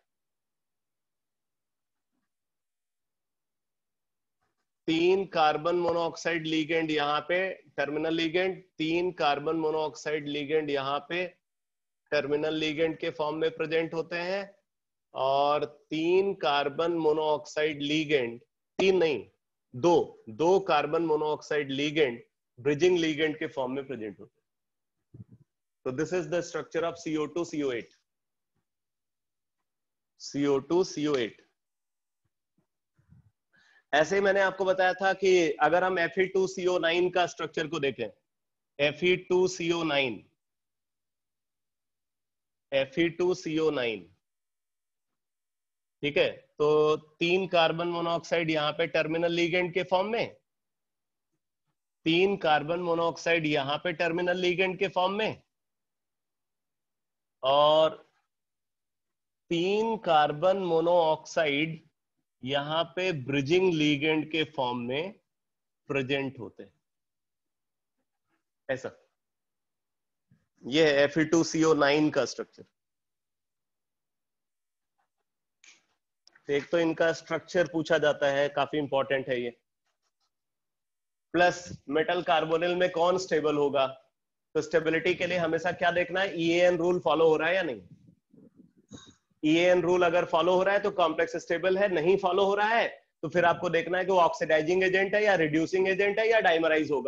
3 कार्बन मोनोऑक्साइड लिगेंड यहाँ पे terminal ligand, 3 carbon monoxide ligand यहाँ पे टर्मिनल लिगेंड के फॉर्म में प्रेजेंट होते हैं, और 3 कार्बन मोनोऑक्साइड लिगेंड, 3 नहीं, दो carbon monoxide ligand bridging ligand के फॉर्म में प्रेजेंट होते हैं। तो this is the structure of CO2CO8। CO2CO8 ऐसे ही मैंने आपको बताया था कि अगर हम Fe2CO9 का स्ट्रक्चर को देखें, Fe2CO9 ठीक है, तो 3 कार्बन मोनोऑक्साइड यहाँ पे टर्मिनल लिगेंड के फॉर्म में, 3 कार्बन मोनोऑक्साइड यहाँ पे टर्मिनल लिगेंड के फॉर्म में, और 3 कार्बन मोनोऑक्साइड यहाँ पे ब्रिजिंग लिगेंड के फॉर्म में प्रेजेंट होते हैं। ऐसा ये है Fe2CO9 का स्ट्रक्चर। एक तो इनका स्ट्रक्चर पूछा जाता है, काफी इंपॉर्टेंट है ये। प्लस मेटल कार्बोनिल में कौन स्टेबल होगा, तो स्टेबिलिटी के लिए हमेशा क्या देखना है, EAN रूल फॉलो हो रहा है या नहीं। EAN रूल अगर फॉलो हो रहा है तो कॉम्प्लेक्स स्टेबल है, नहीं फॉलो हो रहा है तो फिर आपको देखना है कि वो ऑक्सीडाइजिंग एजेंट है या रिड्यूसिंग एजेंट है या डाइमराइज होगा।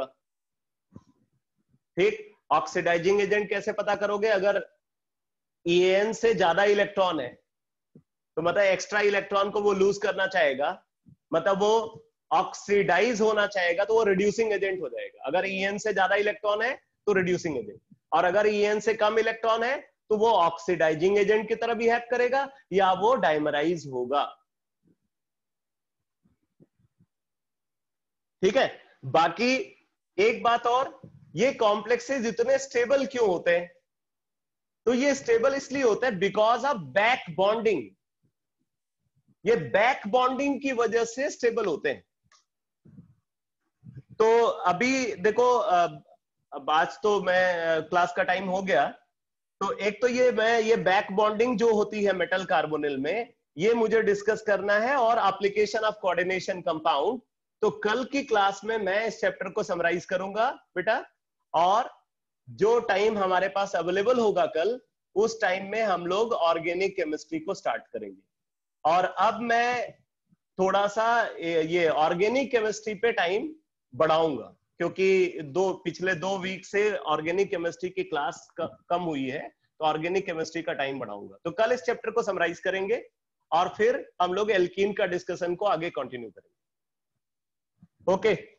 ठीक, ऑक्सीडाइजिंग एजेंट कैसे पता करोगे, अगर EAN से ज्यादा इलेक्ट्रॉन है तो मतलब एक्स्ट्रा इलेक्ट्रॉन को वो लूज करना चाहेगा, मतलब वो ऑक्सीडाइज होना चाहेगा, तो वो रिड्यूसिंग एजेंट हो जाएगा। अगर EN से ज्यादा इलेक्ट्रॉन है तो रिड्यूसिंग एजेंट, और अगर EN से कम इलेक्ट्रॉन है तो वो ऑक्सीडाइजिंग एजेंट की तरह बिहेव करेगा या वो डाइमराइज होगा। ठीक है, बाकी एक बात और, ये कॉम्प्लेक्सेस इतने स्टेबल क्यों होते हैं, तो ये स्टेबल इसलिए होता है बिकॉज ऑफ बैक बॉन्डिंग। ये बैक बॉन्डिंग की वजह से स्टेबल होते हैं। तो अभी देखो, आज तो मैं क्लास का टाइम हो गया, तो एक तो ये बैक बॉन्डिंग जो होती है मेटल कार्बोनिल में, ये मुझे डिस्कस करना है, और एप्लीकेशन ऑफ कोऑर्डिनेशन कंपाउंड। तो कल की क्लास में मैं इस चैप्टर को समराइज करूंगा बेटा, और जो टाइम हमारे पास अवेलेबल होगा कल, उस टाइम में हम लोग ऑर्गेनिक केमिस्ट्री को स्टार्ट करेंगे। और अब मैं थोड़ा सा ये ऑर्गेनिक केमिस्ट्री पे टाइम बढ़ाऊंगा, क्योंकि पिछले 2 वीक से ऑर्गेनिक केमिस्ट्री की क्लास कम हुई है, तो ऑर्गेनिक केमिस्ट्री का टाइम बढ़ाऊंगा। तो कल इस चैप्टर को समराइज करेंगे और फिर हम लोग एल्कीन का डिस्कशन को आगे कंटिन्यू करेंगे। ओके।